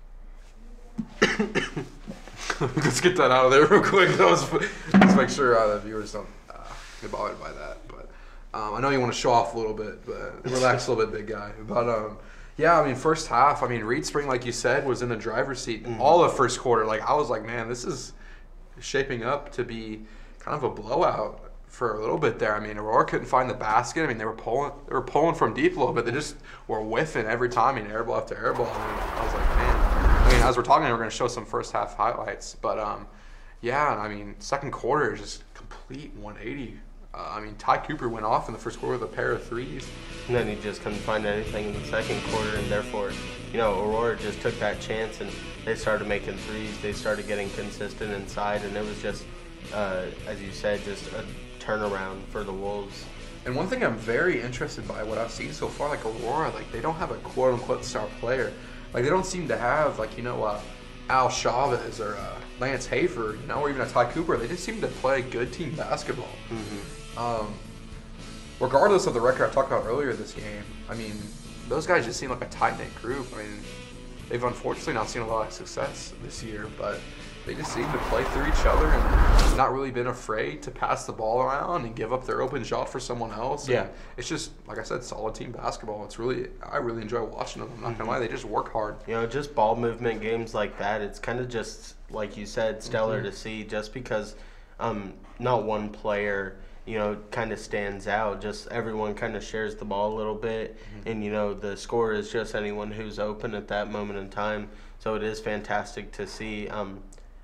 let's get that out of there real quick. That was, let's make sure uh, the viewers don't uh, get bothered by that. But um, I know you want to show off a little bit, but relax a little bit, big guy. But um, yeah, I mean, first half, I mean, Reed Spring, like you said, was in the driver's seat mm-hmm. all of first quarter. Like I was like, man, this is shaping up to be kind of a blowout for a little bit there. I mean, Aurora couldn't find the basket. I mean, they were pulling, they were pulling from deep a little bit. They just were whiffing every time. I mean, air ball after air ball. I, mean, I was like, man. I mean, as we're talking, we're going to show some first half highlights. But um, yeah, I mean, second quarter is just complete one eighty. Uh, I mean, Ty Cooper went off in the first quarter with a pair of threes. And then he just couldn't find anything in the second quarter, and therefore, you know, Aurora just took that chance and they started making threes. They started getting consistent inside, and it was just, uh, as you said, just a turnaround for the Wolves. And one thing I'm very interested by what I've seen so far, like Aurora, like they don't have a quote-unquote star player. Like they don't seem to have, like, you know, uh, Al Chavez or uh, Lance Hafer, you know, or even a Ty Cooper. They just seem to play good team basketball. Mm-hmm. Um, regardless of the record I talked about earlier this game, I mean, those guys just seem like a tight-knit group. I mean, they've unfortunately not seen a lot of success this year, but they just seem to play through each other and not really been afraid to pass the ball around and give up their open shot for someone else. Yeah. And it's just, like I said, solid team basketball. It's really, I really enjoy watching them. I'm not mm-hmm. going to lie. They just work hard. You know, just ball movement games like that, it's kind of just, like you said, stellar mm-hmm. to see just because um, not one player, you know, kind of stands out. Just everyone kind of shares the ball a little bit. Mm-hmm. And, you know, the scorer is just anyone who's open at that moment in time. So it is fantastic to see. Um,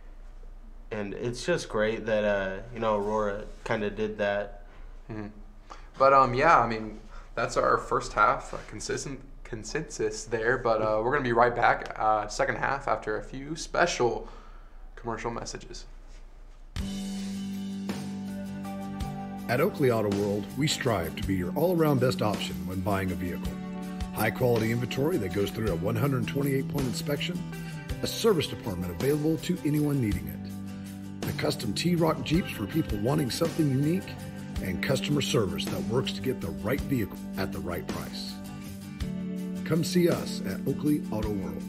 and it's just great that, uh, you know, Aurora kind of did that. Mm-hmm. But, um, yeah, I mean, that's our first half uh, consistent consensus there. But uh, we're going to be right back uh, second half after a few special commercial messages. At Oakley Auto World, we strive to be your all-around best option when buying a vehicle. High-quality inventory that goes through a one hundred twenty-eight point inspection, a service department available to anyone needing it. The custom T-Roc Jeeps for people wanting something unique, and customer service that works to get the right vehicle at the right price. Come see us at Oakley Auto World.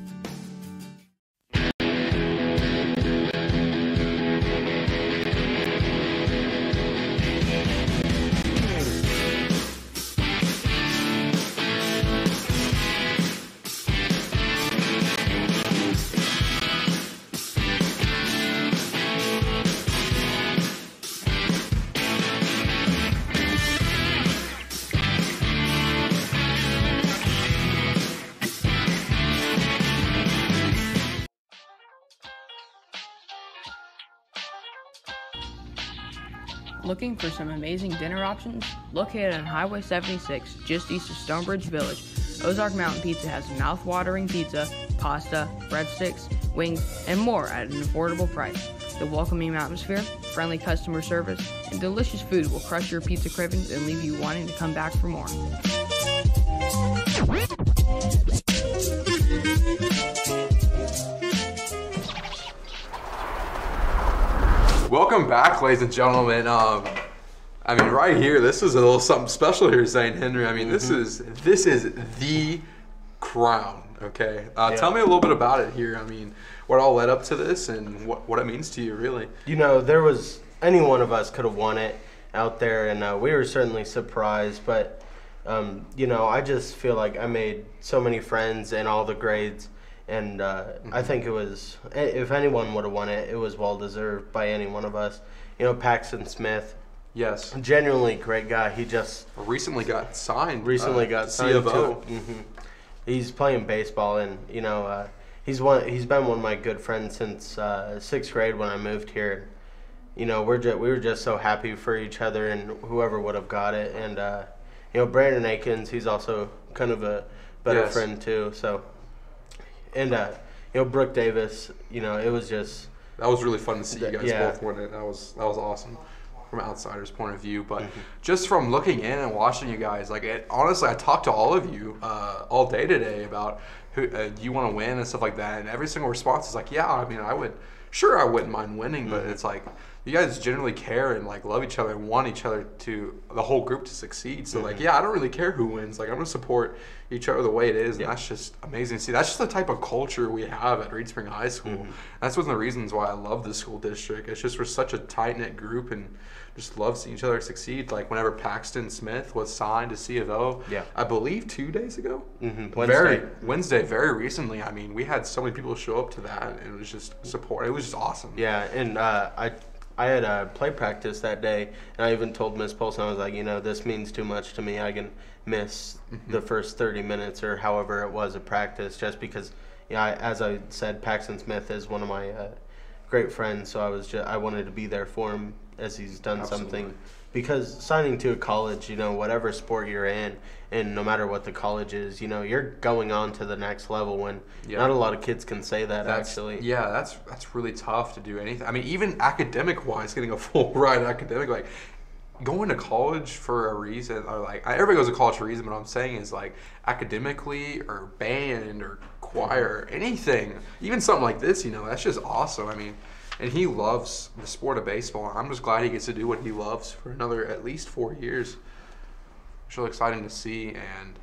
Looking for some amazing dinner options? Located on Highway seventy-six, just east of Stonebridge Village, Ozark Mountain Pizza has mouth-watering pizza, pasta, breadsticks, wings, and more at an affordable price. The welcoming atmosphere, friendly customer service, and delicious food will crush your pizza cravings and leave you wanting to come back for more. Welcome back, ladies and gentlemen. Um, I mean, right here, this is a little something special here, Saint Henry. I mean, this mm-hmm. is this is the crown. Okay, uh, yeah. Tell me a little bit about it here. I mean, what all led up to this, and what what it means to you, really. You know, there was any one of us could have won it out there, and uh, we were certainly surprised. But um, you know, I just feel like I made so many friends in all the grades. And uh, mm-hmm. I think it was, if anyone would have won it, it was well-deserved by any one of us. You know, Paxton Smith. Yes. Genuinely great guy. He just... Recently got signed. Recently uh, got signed, too. Mm-hmm. He's playing baseball, and, you know, uh, he's one. He's been one of my good friends since uh, sixth grade when I moved here. You know, we're just, we were just so happy for each other and whoever would have got it. And, uh, you know, Brandon Akins, he's also kind of a better yes. friend, too, so... And, uh, you know, Brooke Davis, you know, it was just... That was really fun to see you guys yeah. both win it. That was that was awesome from an outsider's point of view. But mm-hmm. just from looking in and watching you guys, like, it, honestly, I talked to all of you uh, all day today about who uh, you want to win and stuff like that. And every single response is like, yeah, I mean, I would... Sure, I wouldn't mind winning, but mm-hmm. it's like... You guys generally care and like love each other and want each other to the whole group to succeed. So mm-hmm. like, yeah, I don't really care who wins. Like, I'm gonna support each other the way it is, and yeah. that's just amazing to see. That's just the type of culture we have at Reed Spring High School. Mm-hmm. That's one of the reasons why I love the school district. It's just we're such a tight knit group and just love seeing each other succeed. Like whenever Paxton Smith was signed to C of O, yeah. I believe two days ago. Mm-hmm. Wednesday. Very Wednesday, very recently. I mean, we had so many people show up to that, and it was just support. It was just awesome. Yeah, and uh, I. I had a play practice that day, and I even told Miss Polson, I was like, you know, this means too much to me. I can miss mm-hmm. the first thirty minutes or however it was of practice just because, you know, I, as I said, Paxton Smith is one of my uh, great friends, so I was just, I wanted to be there for him as he's done Absolutely. something. Because signing to a college, you know, whatever sport you're in, and no matter what the college is, you know, you're going on to the next level when yeah. not a lot of kids can say that, that's, actually. Yeah, that's that's really tough to do anything. I mean, even academic-wise, getting a full ride academic, like, going to college for a reason, or like, everybody goes to college for a reason, but what I'm saying is, like, academically or band or choir, anything, even something like this, you know, that's just awesome. I mean, and he loves the sport of baseball. I'm just glad he gets to do what he loves for another at least four years. It's really exciting to see, and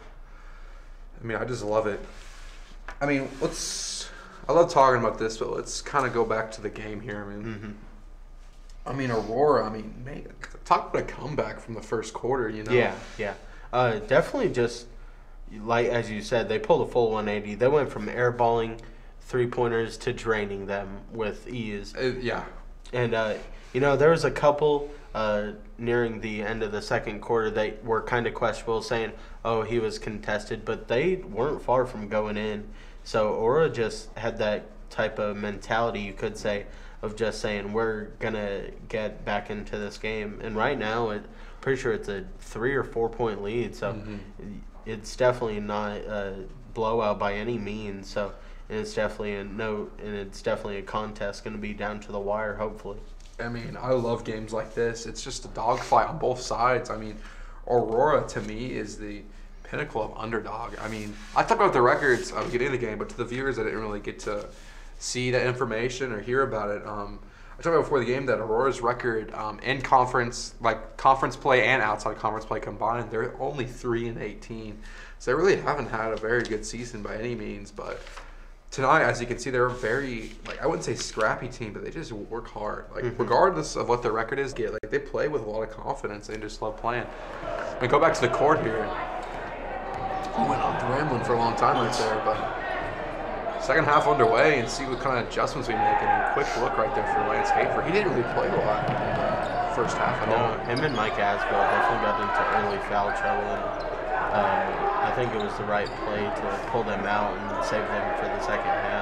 I mean, I just love it. I mean, let's. I love talking about this, but let's kind of go back to the game here. I mean, mm-hmm. I mean, Aurora. I mean, man, talk about a comeback from the first quarter. You know. Yeah, yeah. Uh, definitely, just like as you said, they pulled a full one eighty. They went from airballing three-pointers to draining them with ease. Uh, yeah. And, uh, you know, there was a couple uh, nearing the end of the second quarter that were kind of questionable, saying, oh, he was contested, but they weren't far from going in. So Aurora just had that type of mentality, you could say, of just saying, we're going to get back into this game. And right now, it, pretty sure it's a three- or four-point lead, so mm-hmm. it's definitely not a blowout by any means. So... And it's definitely a no, and it's definitely a contest going to be down to the wire, hopefully. I mean, I love games like this. It's just a dogfight on both sides. I mean, Aurora to me is the pinnacle of underdog. I mean, I talk about the records of getting the game, but to the viewers that didn't really get to see that information or hear about it, um, I talked about before the game that Aurora's record um, in conference, like conference play and outside conference play combined, they're only three and eighteen. So they really haven't had a very good season by any means. But tonight, as you can see, they're a very, like, I wouldn't say scrappy team, but they just work hard. Like, mm-hmm. regardless of what their record is, get like they play with a lot of confidence. They just love playing. I mean, go back to the court here. I went on rambling for a long time right there, but second half underway, and see what kind of adjustments we make. And a quick look right there for Lance Hafer. He didn't really play a lot in the first half. I know. No, him and Mike Asbell definitely got into early foul trouble, and um, I think it was the right play to pull them out and save them for the second half.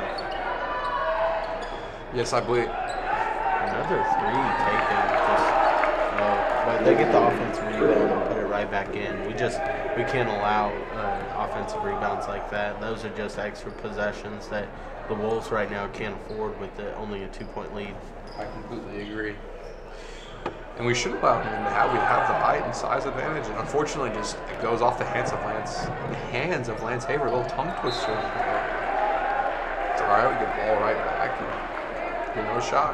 Yes, I believe. Another three taken. Just, uh, but they get the offensive rebound and put it right back in. We just we can't allow uh, offensive rebounds like that. Those are just extra possessions that the Wolves right now can't afford with the, only a two-point lead. I completely agree. And we should allow him to have we have the height and size advantage, and unfortunately, just it goes off the hands of Lance, the hands of Lance Haver, a little tongue twister. It's all right. We get the ball right back and get another shot.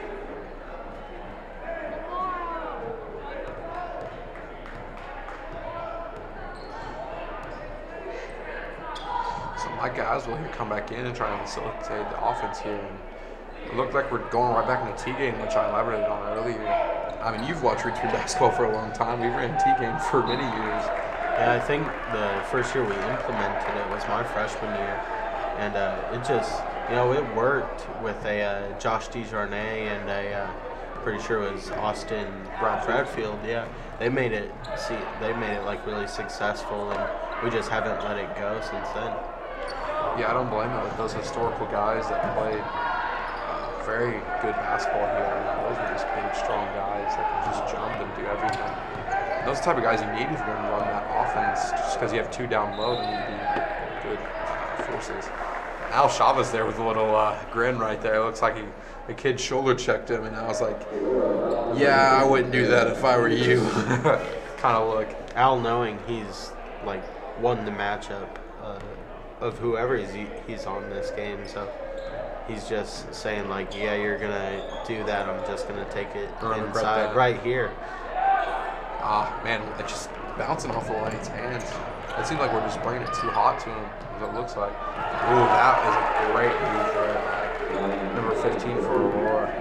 So Mike Aswell here come back in and try to facilitate the offense here. And it looked like we're going right back in the T game, which I elaborated on earlier. I mean, you've watched Route three basketball for a long time. We ran T game for many years. Yeah, I think the first year we implemented it was my freshman year, and uh, it just, you know, it worked with a uh, Josh DeJarnay and a, uh, pretty sure it was Austin Bradfield. Yeah, they made it. See, they made it like really successful, and we just haven't let it go since then. Yeah, I don't blame them. Those historical guys that played very good basketball here. I mean, those are just big, strong guys that can just jump and do everything. And those are the type of guys you need if you're going to run that offense. Just because you have two down low, they need to be good forces. Al Chavez there with a little uh, grin right there. It looks like he, the kid shoulder checked him, and I was like, yeah, I wouldn't do that if I were you. Kind of look. Al knowing he's like won the matchup uh, of whoever he's, he's on this game, so he's just saying, like, yeah, you're going to do that. I'm just going to take it inside right here. Ah, man, it's just bouncing off the Lions' hands. It seems like we're just bringing it too hot to him, as it looks like. Ooh, that is a great move there. Number fifteen for Aurora.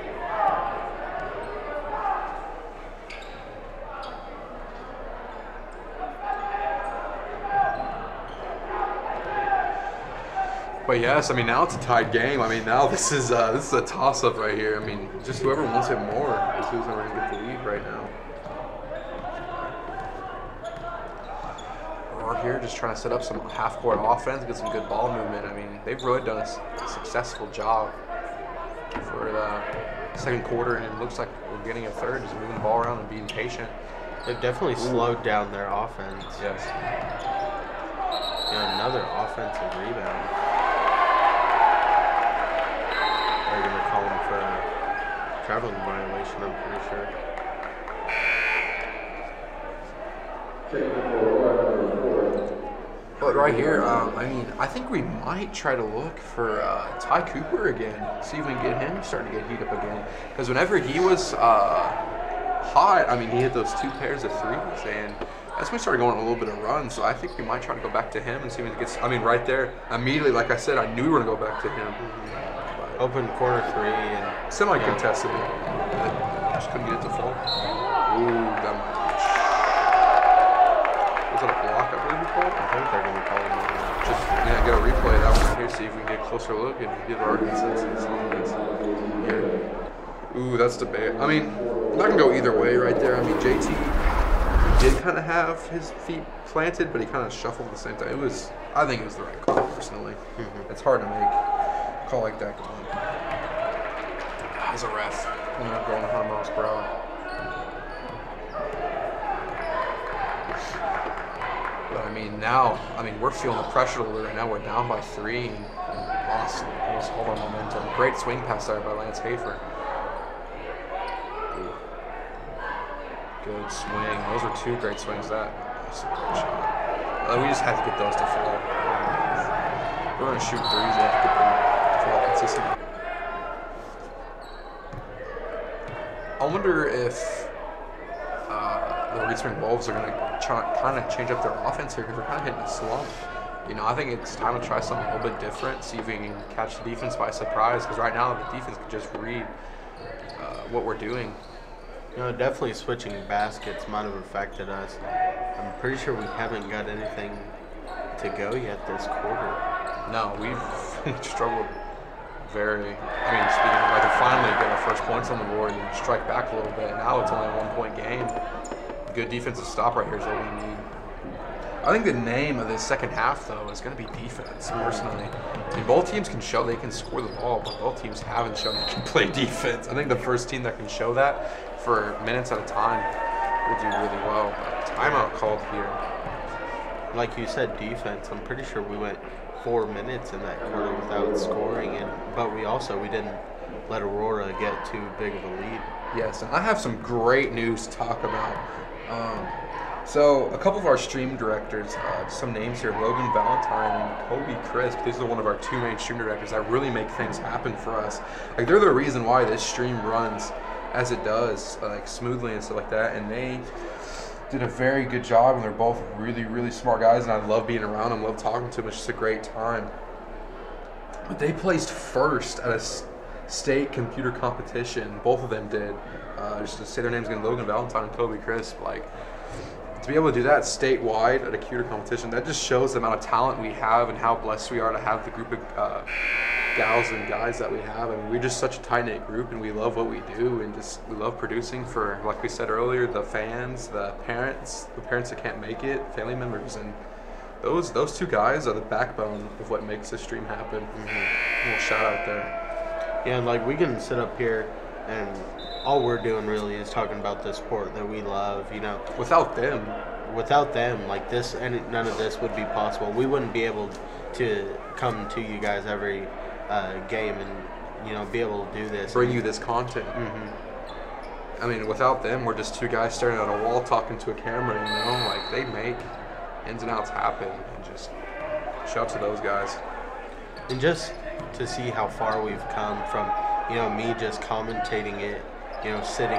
But yes, I mean, now it's a tied game. I mean, now this is uh, this is a toss-up right here. I mean, just whoever wants it more is who's going to get the lead right now. We're here just trying to set up some half-court offense, get some good ball movement. I mean, they've really done a successful job for the second quarter, and it looks like we're getting a third, just moving the ball around and being patient. They've definitely Ooh. slowed down their offense. Yes. And another offensive rebound. They're going to call him for a traveling violation, I'm pretty sure. But right here, um, I mean, I think we might try to look for uh, Ty Cooper again. See if we can get him starting to get heat up again. Because whenever he was uh, hot, I mean, he hit those two pairs of threes, and that's when we started going on a little bit of run. So I think we might try to go back to him and see if he gets. I mean, right there, immediately, like I said, I knew we were going to go back to him. Mm-hmm. Open corner three and semi-contested. Yeah. Just couldn't get it to fall. Ooh, that. Was that a block, I believe we called? I think they're going to call him. Just, yeah, go replay that one right here, see if we can get a closer look and give our consensus on this. Yeah. Ooh, that's debate. I mean, that can go either way right there. I mean, J T did kind of have his feet planted, but he kind of shuffled at the same time. It was, I think it was the right call, personally. Mm-hmm. It's hard to make a call like that going. As a ref, when they're going one hundred miles per hour. But I mean, now, I mean, we're feeling the pressure a little bit right now. We're down by three and lost almost all our momentum. Great swing pass there by Lance Hafer. Ooh. Good swing. Those are two great swings. That was a great shot. Uh, we just have to get those to fall. We're going to shoot threes. We have to get them to fall consistently. I wonder if uh, the Reed Spring Wolves are going to kind of change up their offense here because they're kind of hitting a slump. You know, I think it's time to try something a little bit different, see if we can catch the defense by surprise, because right now the defense can just read uh, what we're doing. You know, definitely switching baskets might have affected us. I'm pretty sure we haven't got anything to go yet this quarter. No, we've struggled very. I mean, speaking of, like, finally get our first points on the board and strike back a little bit. Now it's only a one-point game. Good defensive stop right here is what we need. I think the name of this second half, though, is going to be defense, personally. I mean, both teams can show they can score the ball, but both teams haven't shown they can play defense. I think the first team that can show that for minutes at a time will do really well. But timeout called here. Like you said, defense. I'm pretty sure we went four minutes in that quarter without scoring, and but we also we didn't let Aurora get too big of a lead. Yes, and I have some great news to talk about. Um, So a couple of our stream directors, uh, some names here, Logan Valentine and Kobe Crisp, these are one of our two main stream directors that really make things happen for us. Like, they're the reason why this stream runs as it does, like, smoothly and stuff like that, and they did a very good job, and they're both really, really smart guys, and I love being around them, love talking to them. It's just a great time. But they placed first at a state computer competition. Both of them did. Uh, just to say their names again, Logan Valentine and Kobe Crisp. Like, to be able to do that statewide at a computer competition, that just shows the amount of talent we have and how blessed we are to have the group of uh, gals and guys that we have. I mean, we're just such a tight-knit group, and we love what we do, and just we love producing for, like we said earlier, the fans, the parents, the parents that can't make it, family members, and those those two guys are the backbone of what makes this stream happen. Mm-hmm. A little shout out there. Yeah, like, we can sit up here and all we're doing really is talking about the sport that we love, you know. Without them. Without them, like this, and none of this would be possible. We wouldn't be able to come to you guys every uh, game and, you know, be able to do this. Bring you this content. Mm-hmm. I mean, without them, we're just two guys staring at a wall talking to a camera, you know? Like, they make ins and outs happen, and just shout out to those guys. And just to see how far we've come from, you know, me just commentating it, you know, sitting,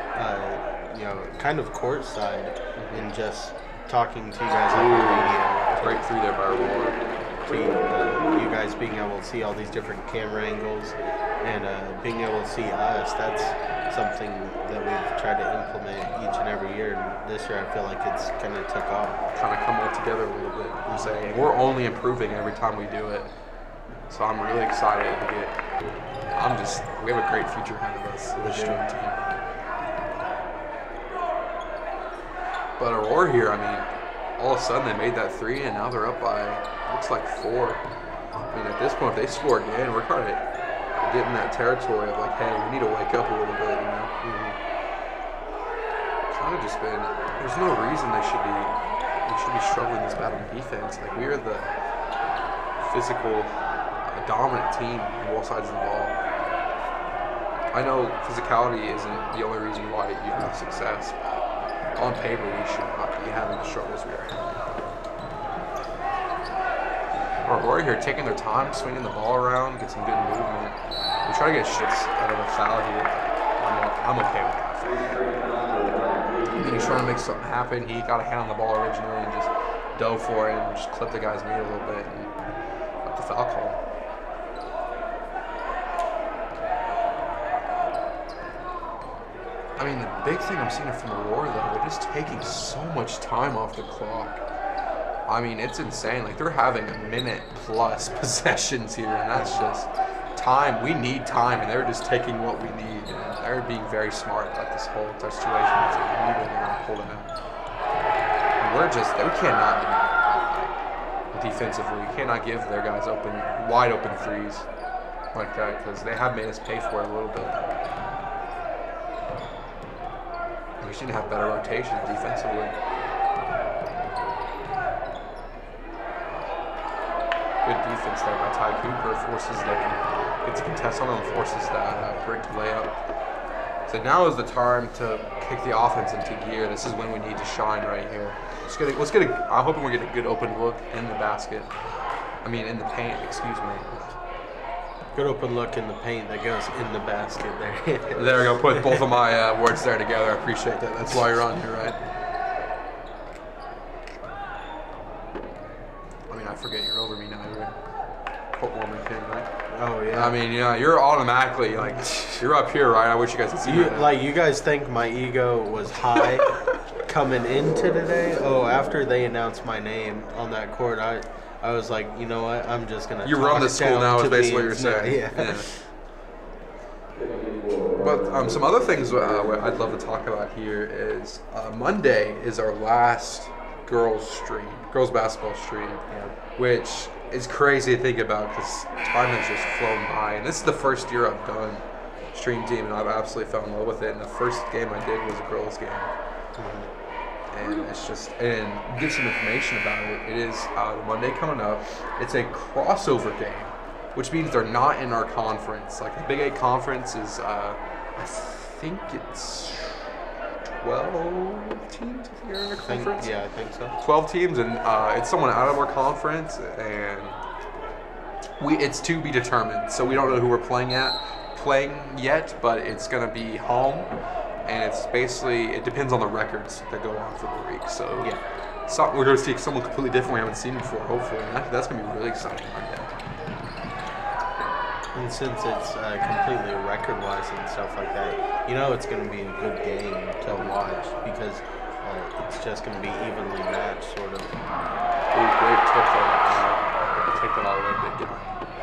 uh, you know, kind of courtside, mm-hmm. and just talking to you guys on the radio. Break through there by Aurora. To uh, you guys being able to see all these different camera angles and uh, being able to see us, that's something that we've tried to implement each and every year. And this year I feel like it's kind of took off. Kind of come all together a little bit. I'm saying we're only improving every time we do it. So I'm really excited to get. I'm just, we have a great future ahead of us, this stream team. But Aurora here, I mean, all of a sudden they made that three, and now they're up by, looks like four. I mean, at this point, if they score again, we're kind of getting that territory of like, hey, we need to wake up a little bit, you know? Mm-hmm. Kind of just been, there's no reason they should be, we should be struggling this bad on defense. Like, we are the physical, uh, dominant team on both sides of the ball. I know physicality isn't the only reason why you have success. On paper, we should not be having the struggles we are having. Aurora here taking their time, swinging the ball around, get some good movement. We try to get shits out of a foul here. I'm, I'm okay with that. I think he's trying to make something happen. He got a hand on the ball originally and just dove for it and just clipped the guy's knee a little bit and got the foul call. I mean, the big thing I'm seeing from Aurora, though, they're just taking so much time off the clock. I mean, it's insane. Like, they're having a minute plus possessions here, and that's just time. We need time, and they're just taking what we need. And they're being very smart about this whole situation. It's like, we need to pull it out. And we're just, we cannot, like, defensively, we cannot give their guys open, wide open threes like that, because they have made us pay for it a little bit. We should have better rotation defensively. Good defense there by Ty Cooper. Forces that gets a contest on him, forces that uh, brick layup. So now is the time to kick the offense into gear. This is when we need to shine right here. Let's get a, let's get a, I'm hoping we get a good open look in the basket. I mean, in the paint, excuse me. Good open look in the paint that goes in the basket there. There we go. Put both of my uh, words there together. I appreciate that. That's why you're on here, right? I mean, I forget you're over me now. You're a court warming king, right? Oh yeah. I mean, yeah, you're automatically like you're up here, right? I wish you guys could see You, that. like you guys think my ego was high coming into today? Oh, after they announced my name on that court, I I was like, you know what? I'm just gonna. You talk run the it school down now, to is basically what the you're saying. Yeah. Yeah. But um, some other things uh, I'd love to talk about here is uh, Monday is our last girls stream, girls basketball stream, Yeah. which is crazy to think about because time has just flown by. And this is the first year I've done stream team, and I've absolutely fell in love with it. And the first game I did was a girls game. Mm-hmm. And it's just, and give some information about it. It is uh, Monday coming up. It's a crossover game, which means they're not in our conference. Like the Big Eight conference is, uh, I think it's twelve teams if you're in a Think- conference. yeah, I think so. twelve teams, and uh, it's someone out of our conference, and we it's to be determined. So we don't know who we're playing at, playing yet, but it's gonna be home. And it's basically, it depends on the records that go on for the week. So Yeah. so we're going to see someone completely different we haven't seen before, hopefully. And that, that's going to be really exciting Monday. And since it's uh, completely record-wise and stuff like that, you know it's going to be a good game to watch because uh, it's just going to be evenly matched, sort of. Ooh, great tip there. Uh, take that all the way, big guy.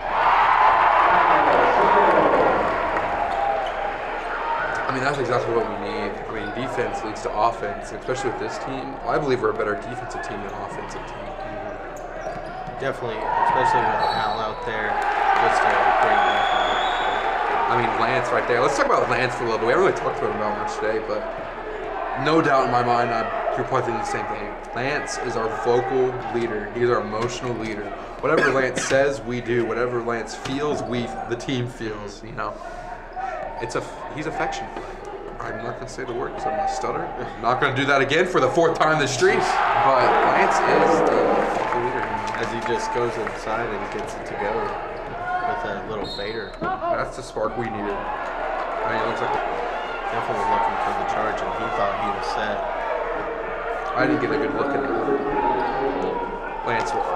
I mean, that's exactly what we need. I mean, defense leads to offense, especially with this team. I believe we're a better defensive team than offensive team. Definitely, especially with Al out there, just a great defense. I mean, Lance right there. Let's talk about Lance for a little bit. We haven't really talked about him about much today, but no doubt in my mind, I'm, you're probably thinking the same thing. Lance is our vocal leader. He's our emotional leader. Whatever Lance says, we do. Whatever Lance feels, we the team feels. You know, it's a he's affectionate. I'm not gonna say the word because I'm gonna stutter. I'm not gonna do that again for the fourth time in the street. But Lance is the vocal leader. As he just goes inside and gets it to go with a little fader. That's the spark we needed. I mean, it looks like. Definitely looking for the charge, and he thought he was set. I didn't get a good look at it. Lance will.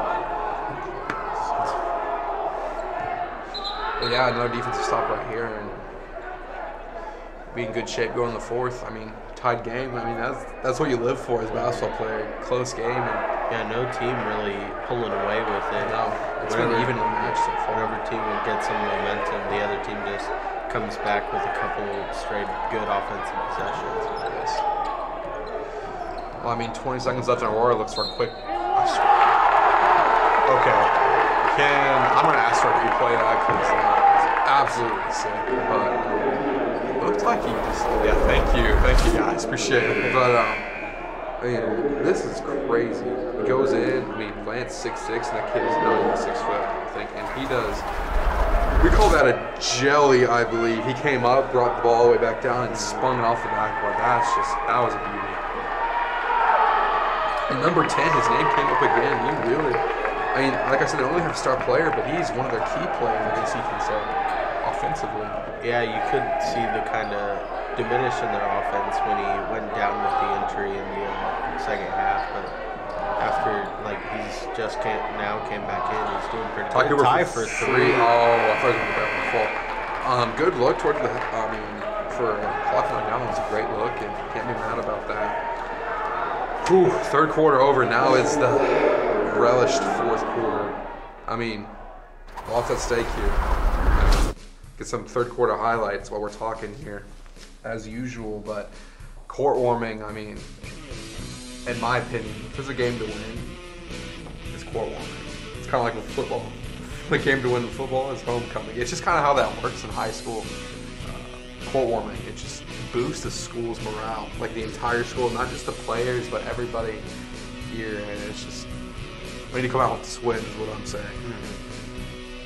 But yeah, another defensive stop right here, and be in good shape going the fourth. I mean, tied game. I mean, that's that's what you live for as a basketball player. Close game, and Yeah, no team really pulling away with it. no, it's been Whatever- evenly matched so far. Whatever team will get some momentum, the other team just comes back with a couple straight good offensive possessions. Yes. Well, I mean, twenty seconds left in Aurora looks for a quick. I swear. Okay. Can I'm gonna ask for a replay of that because that was absolutely sick. But it looked like he just. Yeah. Thank you. Thank you guys. Appreciate it. But um, I mean, this is crazy. He goes in. I mean, Lance six six, and that kid is not even six foot, I think, and he does. We call that a jelly, I believe. He came up, brought the ball all the way back down, and spun it off the backboard. That's just, that was a beauty. And number ten, his name came up again. He really, I mean, like I said, they only have a star player, but he's one of their key players, I guess you can say, offensively. Yeah, you could see the kind of diminish in their offense when he went down with the injury in the uh, second half, but after, like, he's just came, now came back in, he's doing pretty Talking good. about Tie for three. Oh, I thought you were going to fall. Um, good look toward the, I mean, for clock knock down, it was a great look, and can't be mad about that. Whew, third quarter over, now it's the relished fourth quarter. I mean, lots at stake here. Get some third quarter highlights while we're talking here, as usual, but court warming, I mean, in my opinion, if there's a game to win, it's court warming. It's kind of like with football. The game to win with football is homecoming. It's just kind of how that works in high school. Uh, court warming, it just boosts the school's morale. Like the entire school, not just the players, but everybody here. And it's just, we need to come out with this win is what I'm saying. Mm-hmm.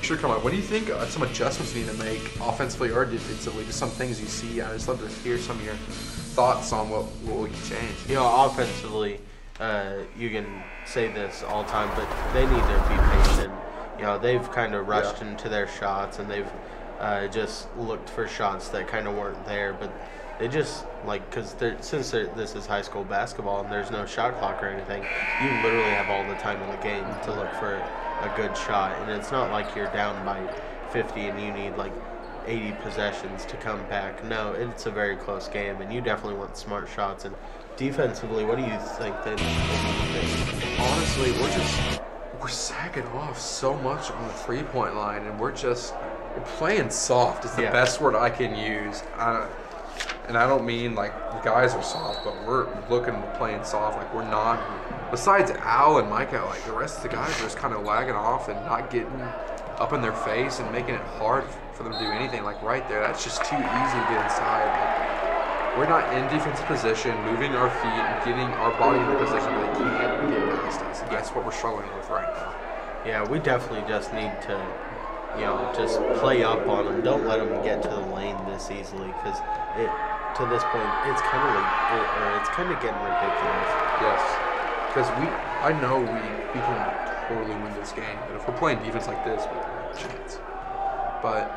sure come up. What do you think uh, some adjustments you need to make offensively or defensively? Just some things you see. I'd just love to hear some of your thoughts on what, what we can change. You know, offensively, uh, you can say this all the time, but they need to be patient. You know, they've kind of rushed yeah. into their shots, and they've uh, just looked for shots that kind of weren't there. But they just, like, because since they're, this is high school basketball and there's no shot clock or anything, you literally have all the time in the game to look for a good shot. And it's not like you're down by fifty and you need, like, eighty possessions to come back. No, it's a very close game, and you definitely want smart shots. And defensively, what do you think they need to do? Honestly, we're just we're sagging off so much on the three-point line, and we're just we're playing soft. Is the yeah. best word I can use. Uh, and I don't mean like the guys are soft, but we're looking at playing soft. Like we're not. Besides Al and Micah, like the rest of the guys are just kind of lagging off and not getting up in their face and making it hard for them to do anything. Like right there, that's just too easy to get inside. Like, we're not in defensive position, moving our feet and getting our body in a position where they can't get past us. And that's what we're struggling with right now. Yeah, we definitely just need to, you know, just play up on them. Don't let them get to the lane this easily, because it to this point it's kind of like, it, or it's kind of getting ridiculous. Yes, because we, I know we we can totally win this game, but if we're playing defense like this, we have no chance. But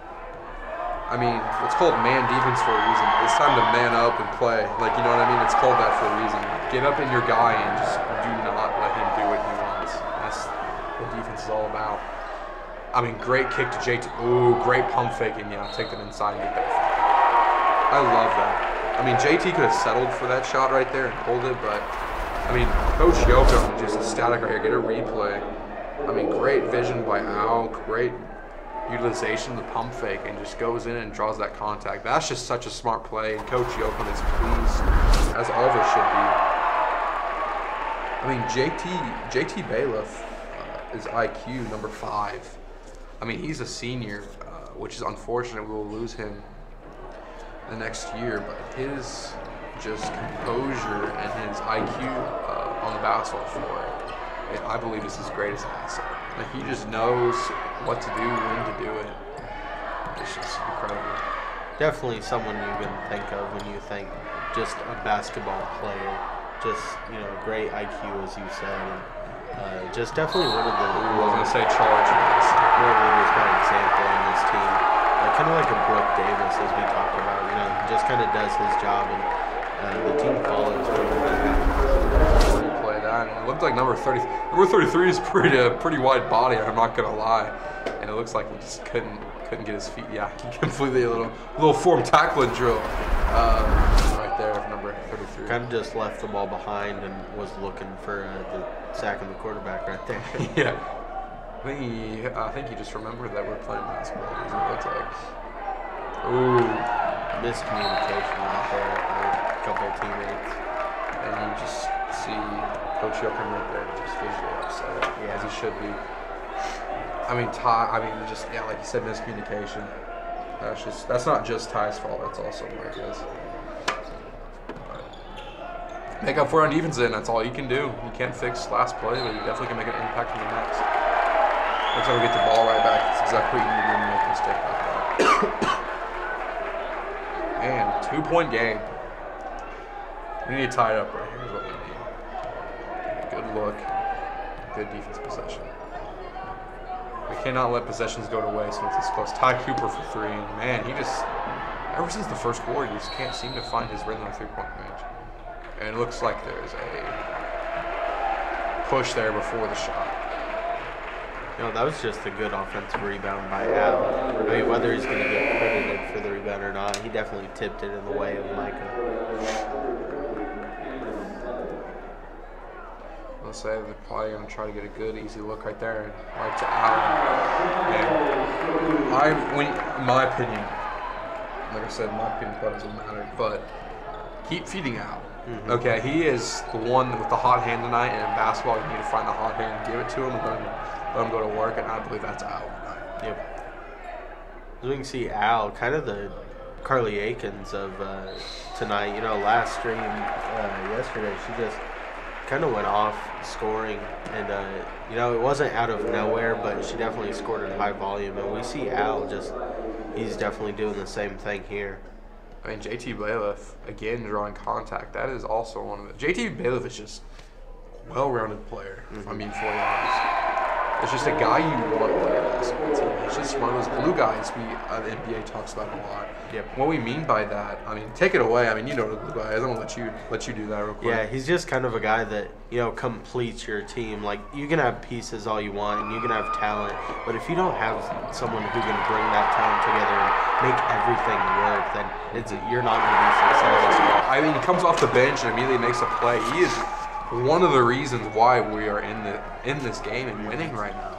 I mean, it's called man defense for a reason. It's time to man up and play. Like, you know what I mean? It's called that for a reason. Get up in your guy and just do not let him do what he wants. That's what defense is all about. I mean, great kick to J T. Ooh, great pump faking. Yeah, take them inside and get that. I love that. I mean, J T could have settled for that shot right there and pulled it, but I mean, Coach Yoakum just ecstatic right here. Get a replay. I mean, great vision by Al. Great utilization of the pump fake, and just goes in and draws that contact. That's just such a smart play, and Coach Yoakum is pleased, as all of us should be. I mean, J T J T Bailiff uh, is I Q number five. I mean, he's a senior, uh, which is unfortunate. We will lose him the next year, but his just composure and his I Q uh, on the basketball floor, it, I believe is his greatest asset. Like, he just knows what to do, when to do it. It's just incredible. Definitely someone you can think of when you think just a basketball player. Just, you know, great I Q, as you said. And, uh, just definitely one of the. Ooh, I was gonna say charge. More leaders by example on this team. Uh, kind of like a Brooke Davis, as we talked about. You know, just kind of does his job, and uh, the team follows. Play that. And it looked like number thirty. Number thirty-three is pretty uh, pretty wide body. I'm not gonna lie. And it looks like he just couldn't couldn't get his feet. Yeah, he completely a little little form tackling drill um, right there for number thirty-three. Kind of just left the ball behind and was looking for uh, the sack of the quarterback right there. Yeah. I think he, I think he just remembered that we're playing basketball. It looks like. Ooh. Miscommunication right there with a couple of teammates. And you just see Coach Yoakum right there, just visually upset. Yeah, as he should be. I mean, Ty, I mean, just, yeah, like you said, miscommunication. That's just, that's not just Ty's fault, that's also Micah's. Make up for it on defense, then. That's all you can do. You can't fix last play, but you definitely can make an impact on the next. Looks like we get the ball right back. That's exactly what you need to make a mistake like that. Man, two-point game. We need to tie it up right here is what we need. Good look. Good defense possession. We cannot let possessions go to waste when it's this close. Ty Cooper for three. And man, he just, ever since the first quarter, he just can't seem to find his rhythm at three-point range. And it looks like there's a push there before the shot. You know, that was just a good offensive rebound by Al. I mean, whether he's going to get credited for the rebound or not, he definitely tipped it in the way of Micah. I'll say they're probably going to try to get a good, easy look right there. And right to Al. And I, when, in my opinion, like I said, my opinion probably doesn't matter, but keep feeding Al. Mm-hmm. Okay, he is the one with the hot hand tonight, and in basketball, you need to find the hot hand, give it to him, and let him, let him go to work, and I believe that's Al tonight. Yep. As we can see, Al, kind of the Carly Aikens of uh, tonight. You know, last stream uh, yesterday, she just kind of went off scoring, and uh, you know, it wasn't out of nowhere, but she definitely scored at high volume, and we see Al just, he's definitely doing the same thing here. I mean, J T Bailiff, again, drawing contact. That is also one of the... J T Bailiff is just a well-rounded player, mm-hmm. if I'm being fully honest. It's just a guy you want to play on a basketball team. It's just one of those glue guys we uh, the N B A talks about a lot. Yep. What we mean by that, I mean, take it away. I mean, you know the glue guy. I don't want to let you let you do that real quick. Yeah, he's just kind of a guy that, you know, completes your team. Like, you can have pieces all you want, and you can have talent, but if you don't have someone who can bring that talent together and make everything work, then it's you're not going to be successful. I mean, he comes off the bench and immediately makes a play. He is one of the reasons why we are in the in this game and winning right now.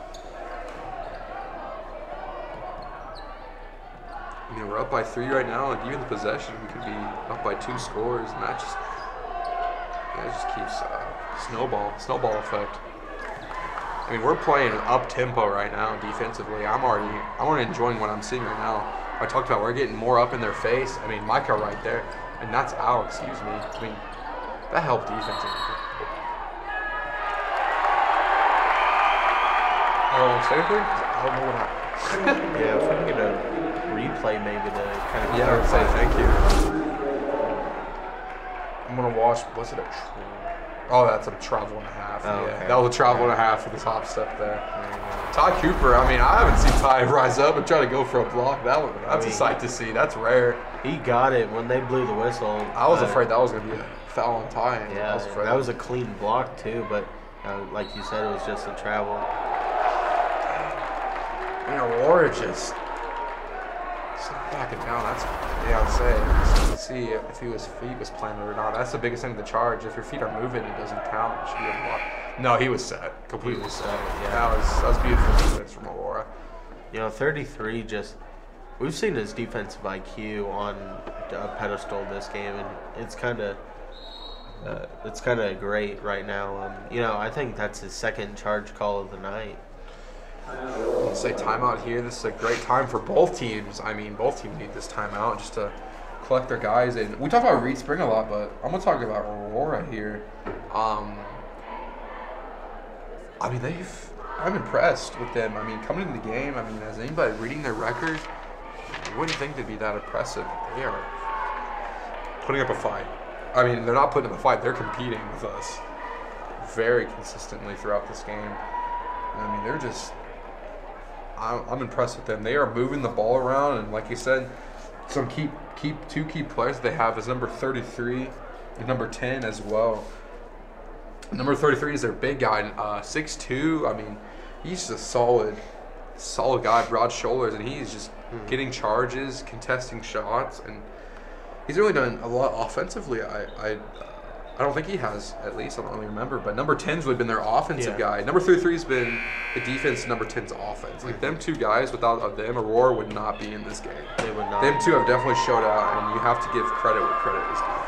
I mean, we're up by three right now, and even the possession, we could be up by two scores, and that just yeah, it just keeps uh, snowball snowball effect. I mean, we're playing up tempo right now defensively. I'm already I'm already enjoying what I'm seeing right now. I talked about we're getting more up in their face. I mean, Micah right there, and that's Al. Excuse me. I mean, that helped defensively. Oh, seriously? I don't know what happened. Yeah, if we can get a replay maybe to kind of yeah, I would say thank you. I'm gonna watch. Was it a? Tra- oh, that's a travel and a half. Oh, yeah, okay. that was a travel and a half for the top step there. Ty Cooper. I mean, I haven't seen Ty rise up and try to go for a block. That was that's I mean, a sight to see. That's rare. He got it when they blew the whistle. I was uh, afraid that was gonna be a foul on Ty. Yeah, I was afraid that was a clean block too, but uh, like you said, it was just a travel. I mean, Aurora just backing down. That's yeah, I'd say. Let's see if he was feet was planted or not. That's the biggest thing to charge. If your feet are moving, it doesn't count. It should be a block. No, he was set. Completely was set. Yeah, that was that was beautiful defense from Aurora. You know, thirty-three just. We've seen his defensive I Q on a pedestal this game, and it's kind of. Uh, it's kind of great right now. Um, you know, I think that's his second charge call of the night. I'll say timeout here. This is a great time for both teams. I mean, both teams need this timeout just to collect their guys. And we talk about Reed Spring a lot, but I'm gonna talk about Aurora here. Um, I mean, they've. I'm impressed with them. I mean, coming into the game. I mean, as anybody reading their record, you wouldn't think they'd be that impressive. They are putting up a fight. I mean, they're not putting up a fight. They're competing with us very consistently throughout this game. I mean, they're just. I'm impressed with them. They are moving the ball around, and like you said, some key, key, two key players they have is number thirty-three and number ten as well. Number thirty-three is their big guy, uh, six two. I mean, he's a solid, solid guy, broad shoulders, and he's just mm-hmm. getting charges, contesting shots, and he's really done a lot offensively. I, I, I don't think he has, at least. I don't really remember. But number ten's really been their offensive yeah. guy. Number thirty-three's been the defense, number ten's offense. Like, them two guys, without them, Aurora would not be in this game. They would not. Them two have definitely showed out, and you have to give credit where credit is due.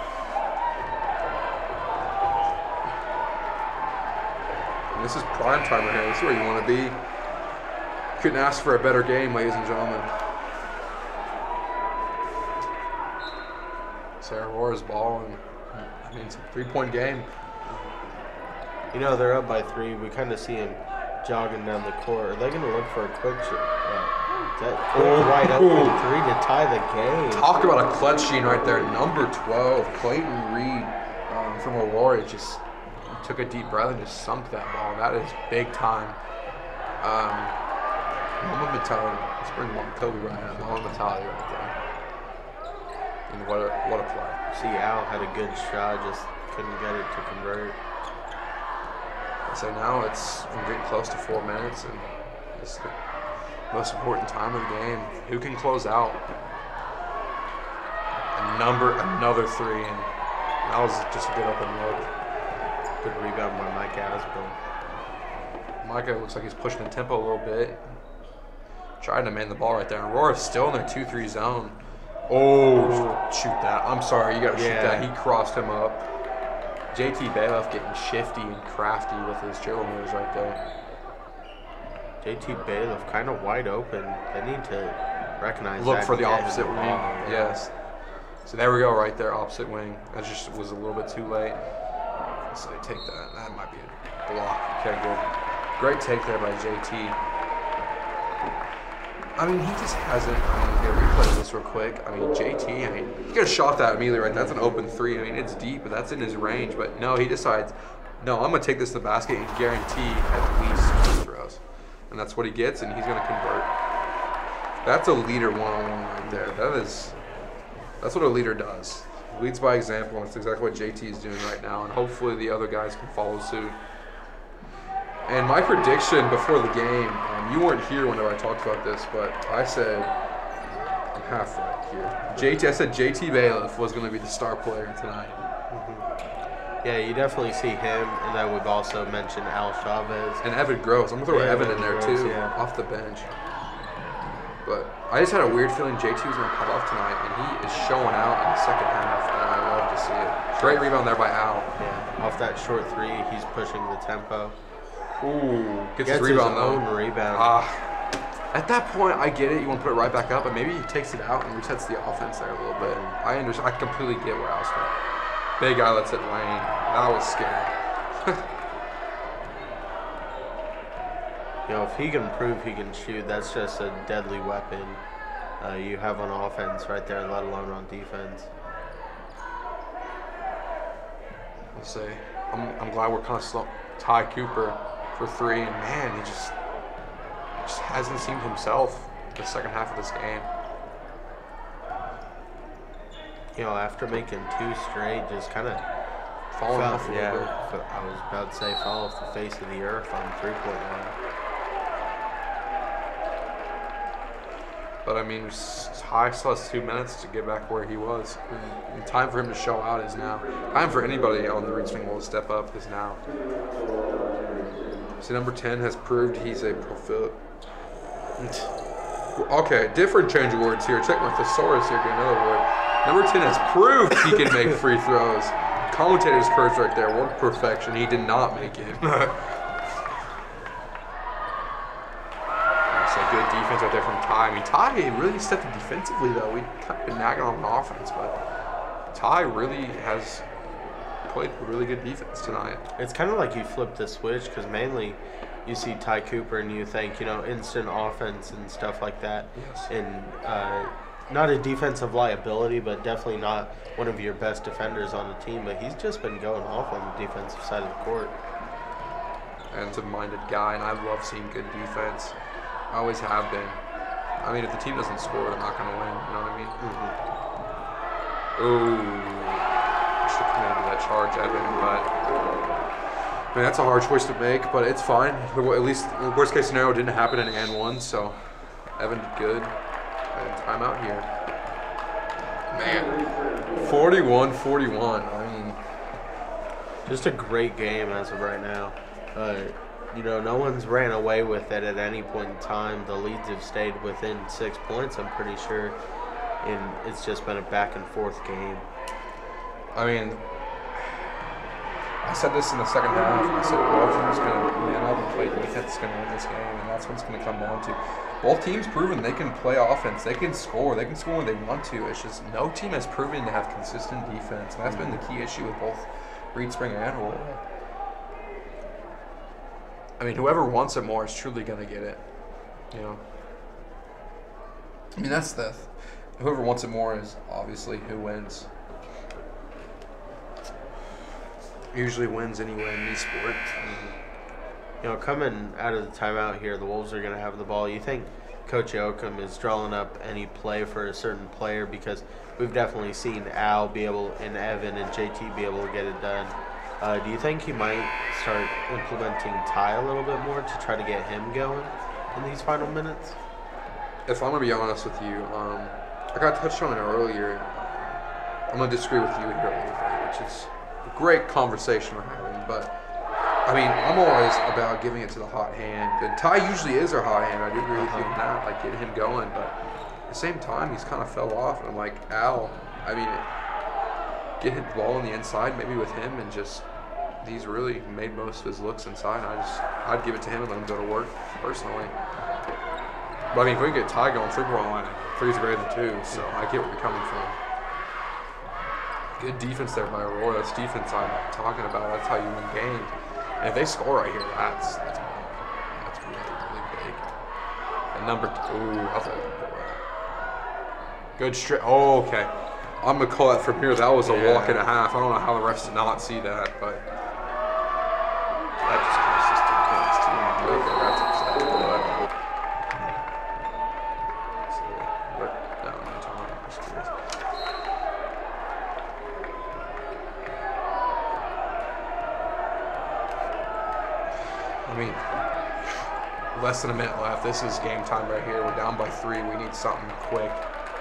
And this is prime time right here. This is where you want to be. Couldn't ask for a better game, ladies and gentlemen. Sarah Aurora's ball, and I mean, it's a three-point game. You know, they're up by three. We kind of see him jogging down the court. Are they going to look for a quick shot? Uh, that oh, right up oh. for three to tie the game. Talk about a clutch sheen right there. Number twelve, Clayton Reed um, from Aurora, just took a deep breath and just sunk that ball. That is big time. Um, Mama mentality. Let's bring Kobe right now. Mama mentality right there. And what a, what a play. See, Al had a good shot, just couldn't get it to convert. So now it's we're getting close to four minutes, and it's the most important time of the game. Who can close out? A number, another three, and that was just a good open look. Good rebound by Mike Asbill. Micah looks like he's pushing the tempo a little bit, trying to man the ball right there. Aurora's still in their two three zone. Oh, shoot that. I'm sorry, you got to yeah. shoot that. He crossed him up. J T Bailiff getting shifty and crafty with his dribble moves right there. J T Bailiff kind of wide open. They need to recognize Look that for the opposite the wing. ball. Yes. So there we go right there, opposite wing. That just was a little bit too late. honestly. Take that. That might be a block. Okay, good. Great take there by J T. I mean, he just hasn't. I mean, here, replay this real quick. I mean, J T, I mean, he could have shot that immediately, right? That's an open three. I mean, it's deep, but that's in his range. But no, he decides, no, I'm going to take this to the basket and guarantee at least free throws. And that's what he gets, and he's going to convert. That's a leader one-on-one right there. That is, that's what a leader does. Leads by example, and that's exactly what J T is doing right now. And hopefully the other guys can follow suit. And my prediction before the game, um, you weren't here whenever I talked about this, but I said, I'm half right here. J T, I said J T Bailiff was going to be the star player tonight. Mm-hmm. Yeah, you definitely see him, and then we've also mentioned Al Chavez. And Evan Gross. I'm going to throw yeah, Evan in there Gross, too, yeah. off the bench. But I just had a weird feeling J T was going to cut off tonight, and he is showing out in the second half, and I love to see it. Great rebound there by Al. Yeah, off that short three, he's pushing the tempo. Ooh, gets, gets his rebound his though. own rebound. Ah, at that point, I get it. You want to put it right back up, but maybe he takes it out and resets the offense there a little bit. I understand. I completely get where I was from. Big guy lets it lane. That was scary. You know, if he can prove he can shoot, that's just a deadly weapon uh, you have on offense right there, let alone on defense. We'll see. I'm, I'm glad we're kind of slow. Ty Cooper for three, and man, he just just hasn't seemed himself the second half of this game. You know, after making two straight, just kind of Falling off a yeah, little bit. I was about to say fall off the face of the earth on three-point line. But I mean, Ty still has two minutes to get back where he was. And time for him to show out is now. Time for anybody on the reach swing wall to step up is now. See, number ten has proved he's a profil. Okay, different change of words here. Check my thesaurus here, get another word. Number ten has proved he can make free throws. Commentator's curse right there. One perfection. He did not make it. Good defense right there from Ty. I mean, Ty really stepped up defensively, though. We've kind of been nagging on offense, but Ty really has played really good defense tonight. It's kind of like you flip the switch, because mainly you see Ty Cooper and you think, you know, instant offense and stuff like that. Yes. And uh, not a defensive liability, but definitely not one of your best defenders on the team. But he's just been going off on the defensive side of the court. And it's a minded guy, and I love seeing good defense. I always have been. I mean, if the team doesn't score, they're not going to win. You know what I mean? Mm-hmm. Ooh. I should have committed to that charge, Evan, but I mean, that's a hard choice to make, but it's fine. At least the worst case scenario didn't happen in and one, so Evan did good. And timeout here. Man, forty-one forty-one. I mean, just a great game as of right now. Uh, You know, no one's ran away with it at any point in time. The leads have stayed within six points, I'm pretty sure. And it's just been a back and forth game. I mean, I said this in the second half. I said, Washington's going to man up and play defense is going to win this game, and that's what it's going to come down to. Both teams proven they can play offense. They can score. They can score when they want to. It's just no team has proven to have consistent defense, and that's been the key issue with both Reed Springer and Aurora. I mean, whoever wants it more is truly going to get it, you know. I mean, that's the, whoever wants it more is obviously who wins. Usually wins anyway in these sports. You know, coming out of the timeout here, the Wolves are going to have the ball. You think Coach Yoakum is drawing up any play for a certain player? Because we've definitely seen Al be able, and Evan and J T be able to get it done. Uh, do you think he might start implementing Ty a little bit more to try to get him going in these final minutes? If I'm going to be honest with you, um, I got touched on it earlier. I'm going to disagree with you here a little bit, which is a great conversation we're having. But, I mean, I'm always about giving it to the hot hand. And Ty usually is our hot hand. I do agree with you on that, like getting him going. But at the same time, he's kind of fell off. And, like, Al, I mean, get hit the ball on the inside, maybe with him, and just he's really made most of his looks inside. I just I'd give it to him and let him go to work personally. But I mean, if we can get Ty going three point line, three's greater than two, so I get where you're coming from. Good defense there by Aurora. That's defense I'm talking about. That's how you win games. And if they score right here, that's that's that's really really big. And number two, ooh, I'll take it. Good straight. Oh, okay. I'm gonna call that from here. That was a yeah. walk and a half. I don't know how the refs did not see that, but that just cost us two points too. Okay, that's upsetting. But but no, no, no, I'm just curious. I mean, less than a minute left. This is game time right here. We're down by three. We need something quick.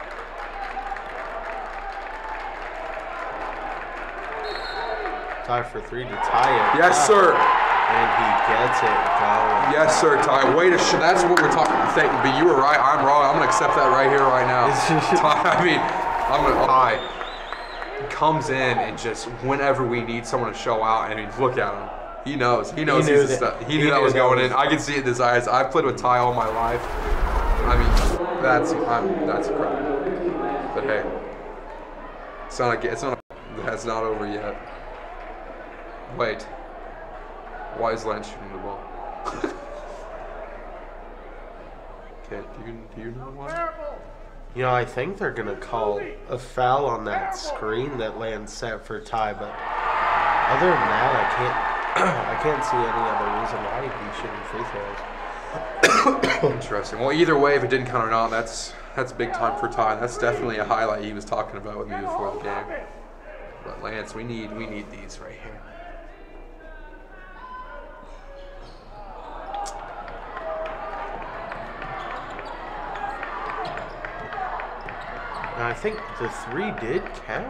Ty for three to tie it. Yes, sir. And he gets it going. Yes, sir, Ty. Way to sh That's what we're talking. Thank you. But you were right. I'm wrong. I'm gonna accept that right here, right now. Ty, I mean, I'm gonna Ty comes in and just whenever we need someone to show out, and I mean, look at him. He knows. He knows. He knew, he's that, he knew he that was that going was. in. I can see it in his eyes. I've played with Ty all my life. I mean, that's I'm, that's incredible. But hey, it's not. It's not. That's not over yet. Wait. Why is Lance shooting the ball? Okay, do you, do you know why? You know, I think they're going to call a foul on that screen that Lance set for Ty, but other than that, I can't I can't see any other reason why he'd be shooting free throws. Interesting. Well, either way, if it didn't count or not, that's that's big time for Ty. That's definitely a highlight he was talking about with me before the game. But Lance, we need we need these right here. I think the three did count.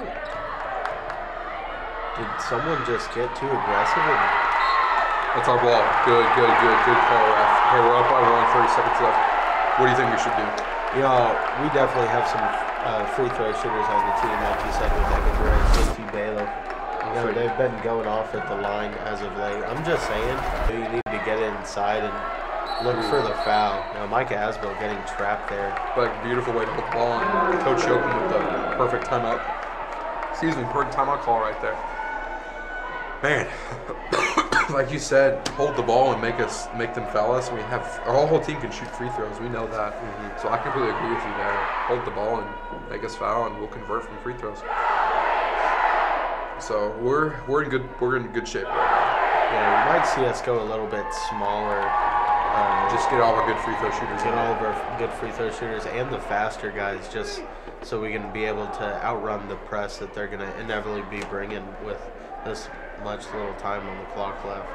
Did someone just get too aggressive? And... That's our ball. Good, good, good, good call, ref. Okay, we're up by one, thirty seconds left. What do you think we should do? You know, we definitely have some uh, free throw shooters on the team, like you said, with Evan Gray, J T Baylor. You know, they've been going off at the line as of late. I'm just saying, you need to get inside and look for the foul. You know, Micah Asbell getting trapped there. But beautiful way to hold the ball, and Coach Yoakum with the perfect timeout. Excuse me, perfect timeout call right there. Man, like you said, hold the ball and make us make them foul us. We have our whole team can shoot free throws. We know that. Mm-hmm. So I completely agree with you there. Hold the ball and make us foul, and we'll convert from free throws. So we're we're in good we're in good shape right now. Yeah, you might see us go a little bit smaller. Uh, just get all of our good free throw shooters. Get all of our good free throw shooters and the faster guys, just so we can be able to outrun the press that they're going to inevitably be bringing with this much little time on the clock left.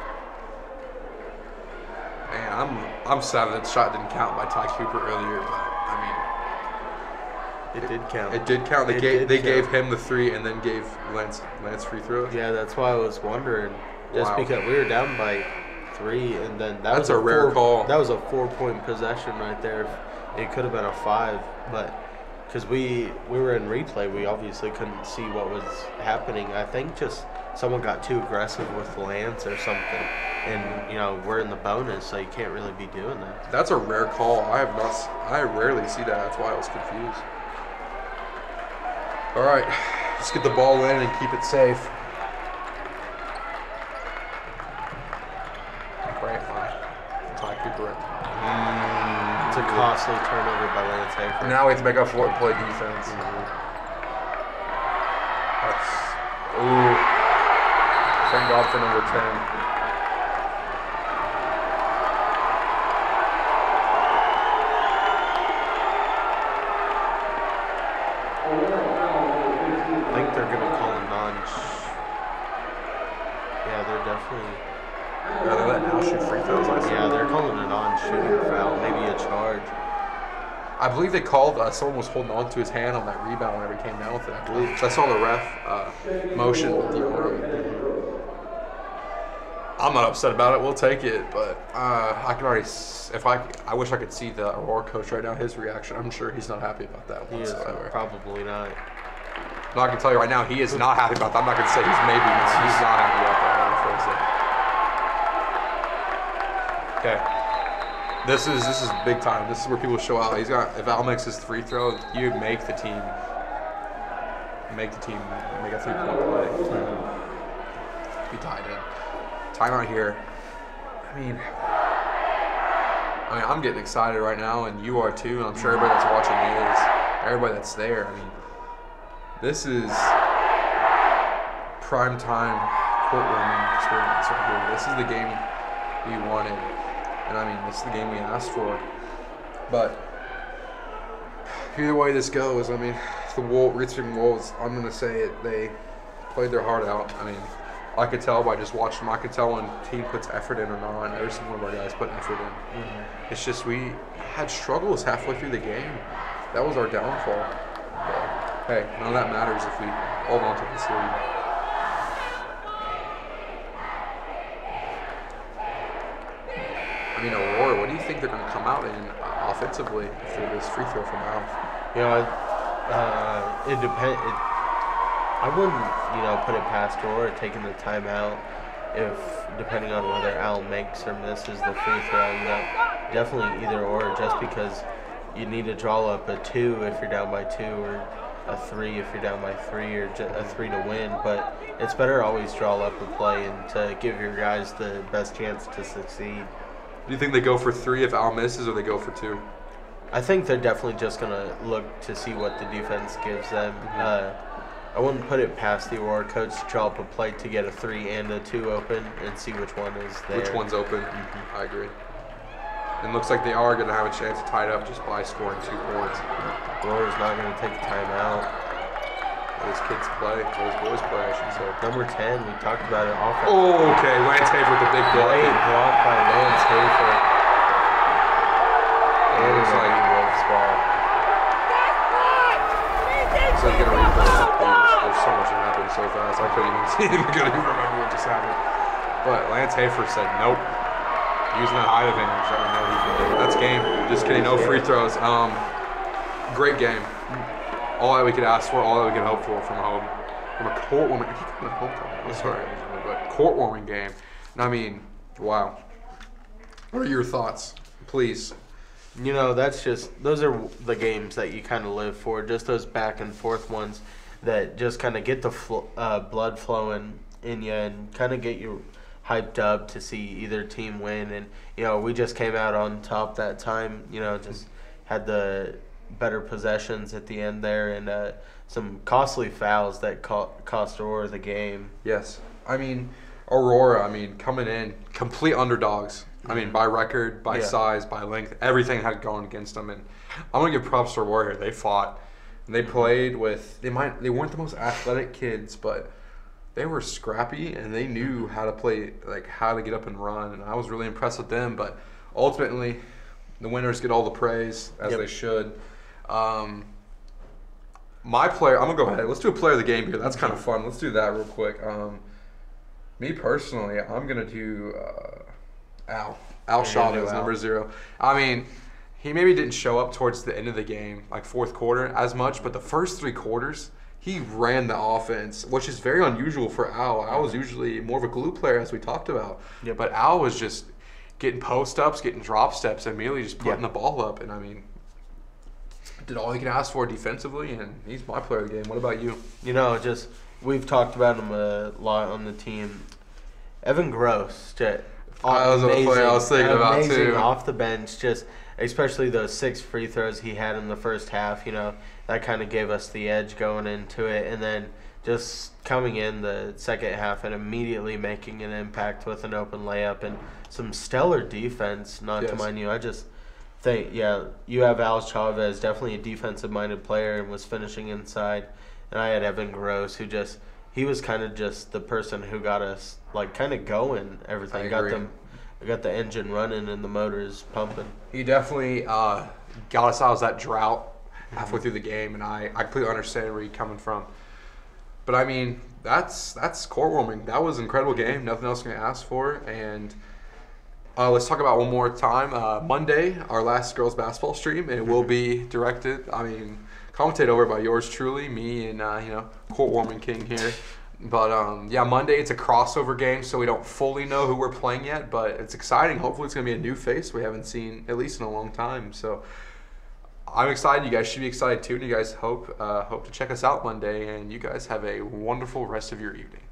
Man, I'm I'm sad that shot didn't count by Ty Cooper earlier, but I mean, it, it did count. It did count. They it gave they count. gave him the three and then gave Lance Lance free throws. Yeah, that's why I was wondering. Just Wow. because we were down by three, and then that That's was a, a rare four, call. That was a four-point possession right there. It could have been a five, but because we we were in replay, we obviously couldn't see what was happening. I think just someone got too aggressive with Lance or something, and you know we're in the bonus, so you can't really be doing that. That's a rare call. I have not. I rarely see that. That's why I was confused. All right, let's get the ball in and keep it safe. Ty Cooper. Mm, it's a costly turnover by Lance Hayford. Now we have to make up for it and play defense. Mm-hmm. That's ooh. Thank God for number ten. I think they're gonna call a non. Yeah, they're definitely. Yeah, they're letting Al shoot free throws. I Yeah, they're calling a non-shooting foul, maybe a charge. I believe they called. Uh, someone was holding on to his hand on that rebound whenever he came down with it. I believe. I saw the ref uh, motion with the arm. I'm not upset about it. We'll take it, but uh, I can already. If I, I wish I could see the Aurora coach right now. His reaction. I'm sure he's not happy about that He whatsoever. is probably not. No, I can tell you right now, he is not happy about that. I'm not going to say he's maybe not. He's not happy about that. Okay. This is this is big time. This is where people show out. He's got if Al makes his free throw, you make the team. make the team make a three-point play to be tied in. Timeout here. I mean, I mean, I'm getting excited right now, and you are too, and I'm sure everybody that's watching is. Everybody that's there. I mean, this is prime time court-warming experience right here. This is the game we wanted, and I mean, this is the game we asked for. But either way this goes, I mean, the Wolves, Richmond Wolves, I'm gonna say it. They played their heart out. I mean, I could tell by just watching them. I could tell when a team puts effort in or not. And every single one of our guys put effort in. Mm-hmm. It's just we had struggles halfway through the game. That was our downfall. But, hey, none of that matters if we hold on to this lead. I mean, Aurora, what do you think they're going to come out in uh, offensively after this free throw from Al? You know, uh, it depends. I wouldn't, you know, put it past Aurora taking the timeout if, depending on whether Al makes or misses the free throw. You know, definitely either or, just because you need to draw up a two if you're down by two, or a three if you're down by three, or a three to win. But it's better always draw up a play and to give your guys the best chance to succeed. Do you think they go for three if Al misses, or they go for two? I think they're definitely just going to look to see what the defense gives them. Mm-hmm. uh, I wouldn't put it past the Aurora coach to draw up a play to get a three and a two open and see which one is there. Which one's open? Mm-hmm. I agree. It looks like they are going to have a chance to tie it up just by scoring two points. Aurora's not going to take the timeout. Those kids play. Those boys play, I should say. Number ten, we talked about it offense. Oh, okay. Lance Hafer with the big block. Great block by Lance Hafer. And it was like Wolves ball. So I'm going to replay that, please. There's so much that happened so fast. I couldn't even see it. I couldn't even remember what just happened. But Lance Hafer said, nope. Using that high advantage, I don't know what he can do. That's game. Just kidding. No free throws. Um, great game. All that we could ask for, all that we could hope for from a home, from a court warming. I keep calling it homecoming. I'm sorry, but court warming game. And I mean, wow. What are your thoughts, please? You know, that's just those are the games that you kind of live for. Just those back and forth ones that just kind of get the fl- uh, blood flowing in you and kind of get you hyped up to see either team win. And you know, we just came out on top that time. You know, just had the better possessions at the end there, and uh, some costly fouls that co- cost Aurora the game. Yes. I mean, Aurora, I mean, coming in, complete underdogs. I mean, by record, by yeah. size, by length, everything had gone against them. And I'm going to give props to Aurora here. They fought. And they played with, they might, they weren't the most athletic kids, but they were scrappy, and they knew how to play, like how to get up and run. And I was really impressed with them. But ultimately, the winners get all the praise, as yep. they should. Um, my player, I'm going to go ahead. Let's do a player of the game here. That's kind of fun. Let's do that real quick. Um, me personally, I'm going to do uh, Al. Al Chavez, Al. number zero. I mean, he maybe didn't show up towards the end of the game, like fourth quarter, as much, but the first three quarters, he ran the offense, which is very unusual for Al. Al was usually more of a glue player, as we talked about. Yep. But Al was just getting post-ups, getting drop steps, and immediately just putting yep. the ball up. And, I mean, did all he can ask for defensively, and he's my player of the game. What about you? You know, just we've talked about him a lot on the team. Evan Gross, just I was amazing, a player I was thinking about too. Off the bench, just especially those six free throws he had in the first half. You know, that kind of gave us the edge going into it, and then just coming in the second half and immediately making an impact with an open layup and some stellar defense. Not yes. to mind you, I just. Think, yeah, you have Al Chavez, definitely a defensive-minded player, and was finishing inside. And I had Evan Gross, who just he was kind of just the person who got us like kind of going. Everything I got agree. them, got the engine running and the motors pumping. He definitely uh, got us out of that drought halfway through the game, and I, I completely understand where you're coming from. But I mean, that's that's court warming. That was an incredible game. Nothing else can ask for, and. Uh, let's talk about one more time. Uh, Monday, our last girls basketball stream, and it will be directed. I mean, commentated over by yours truly, me and uh, you know, court warming king here. But um, yeah, Monday it's a crossover game, so we don't fully know who we're playing yet. But it's exciting. Hopefully, it's gonna be a new face we haven't seen at least in a long time. So I'm excited. You guys should be excited too. And you guys hope uh, hope to check us out Monday. And you guys have a wonderful rest of your evening.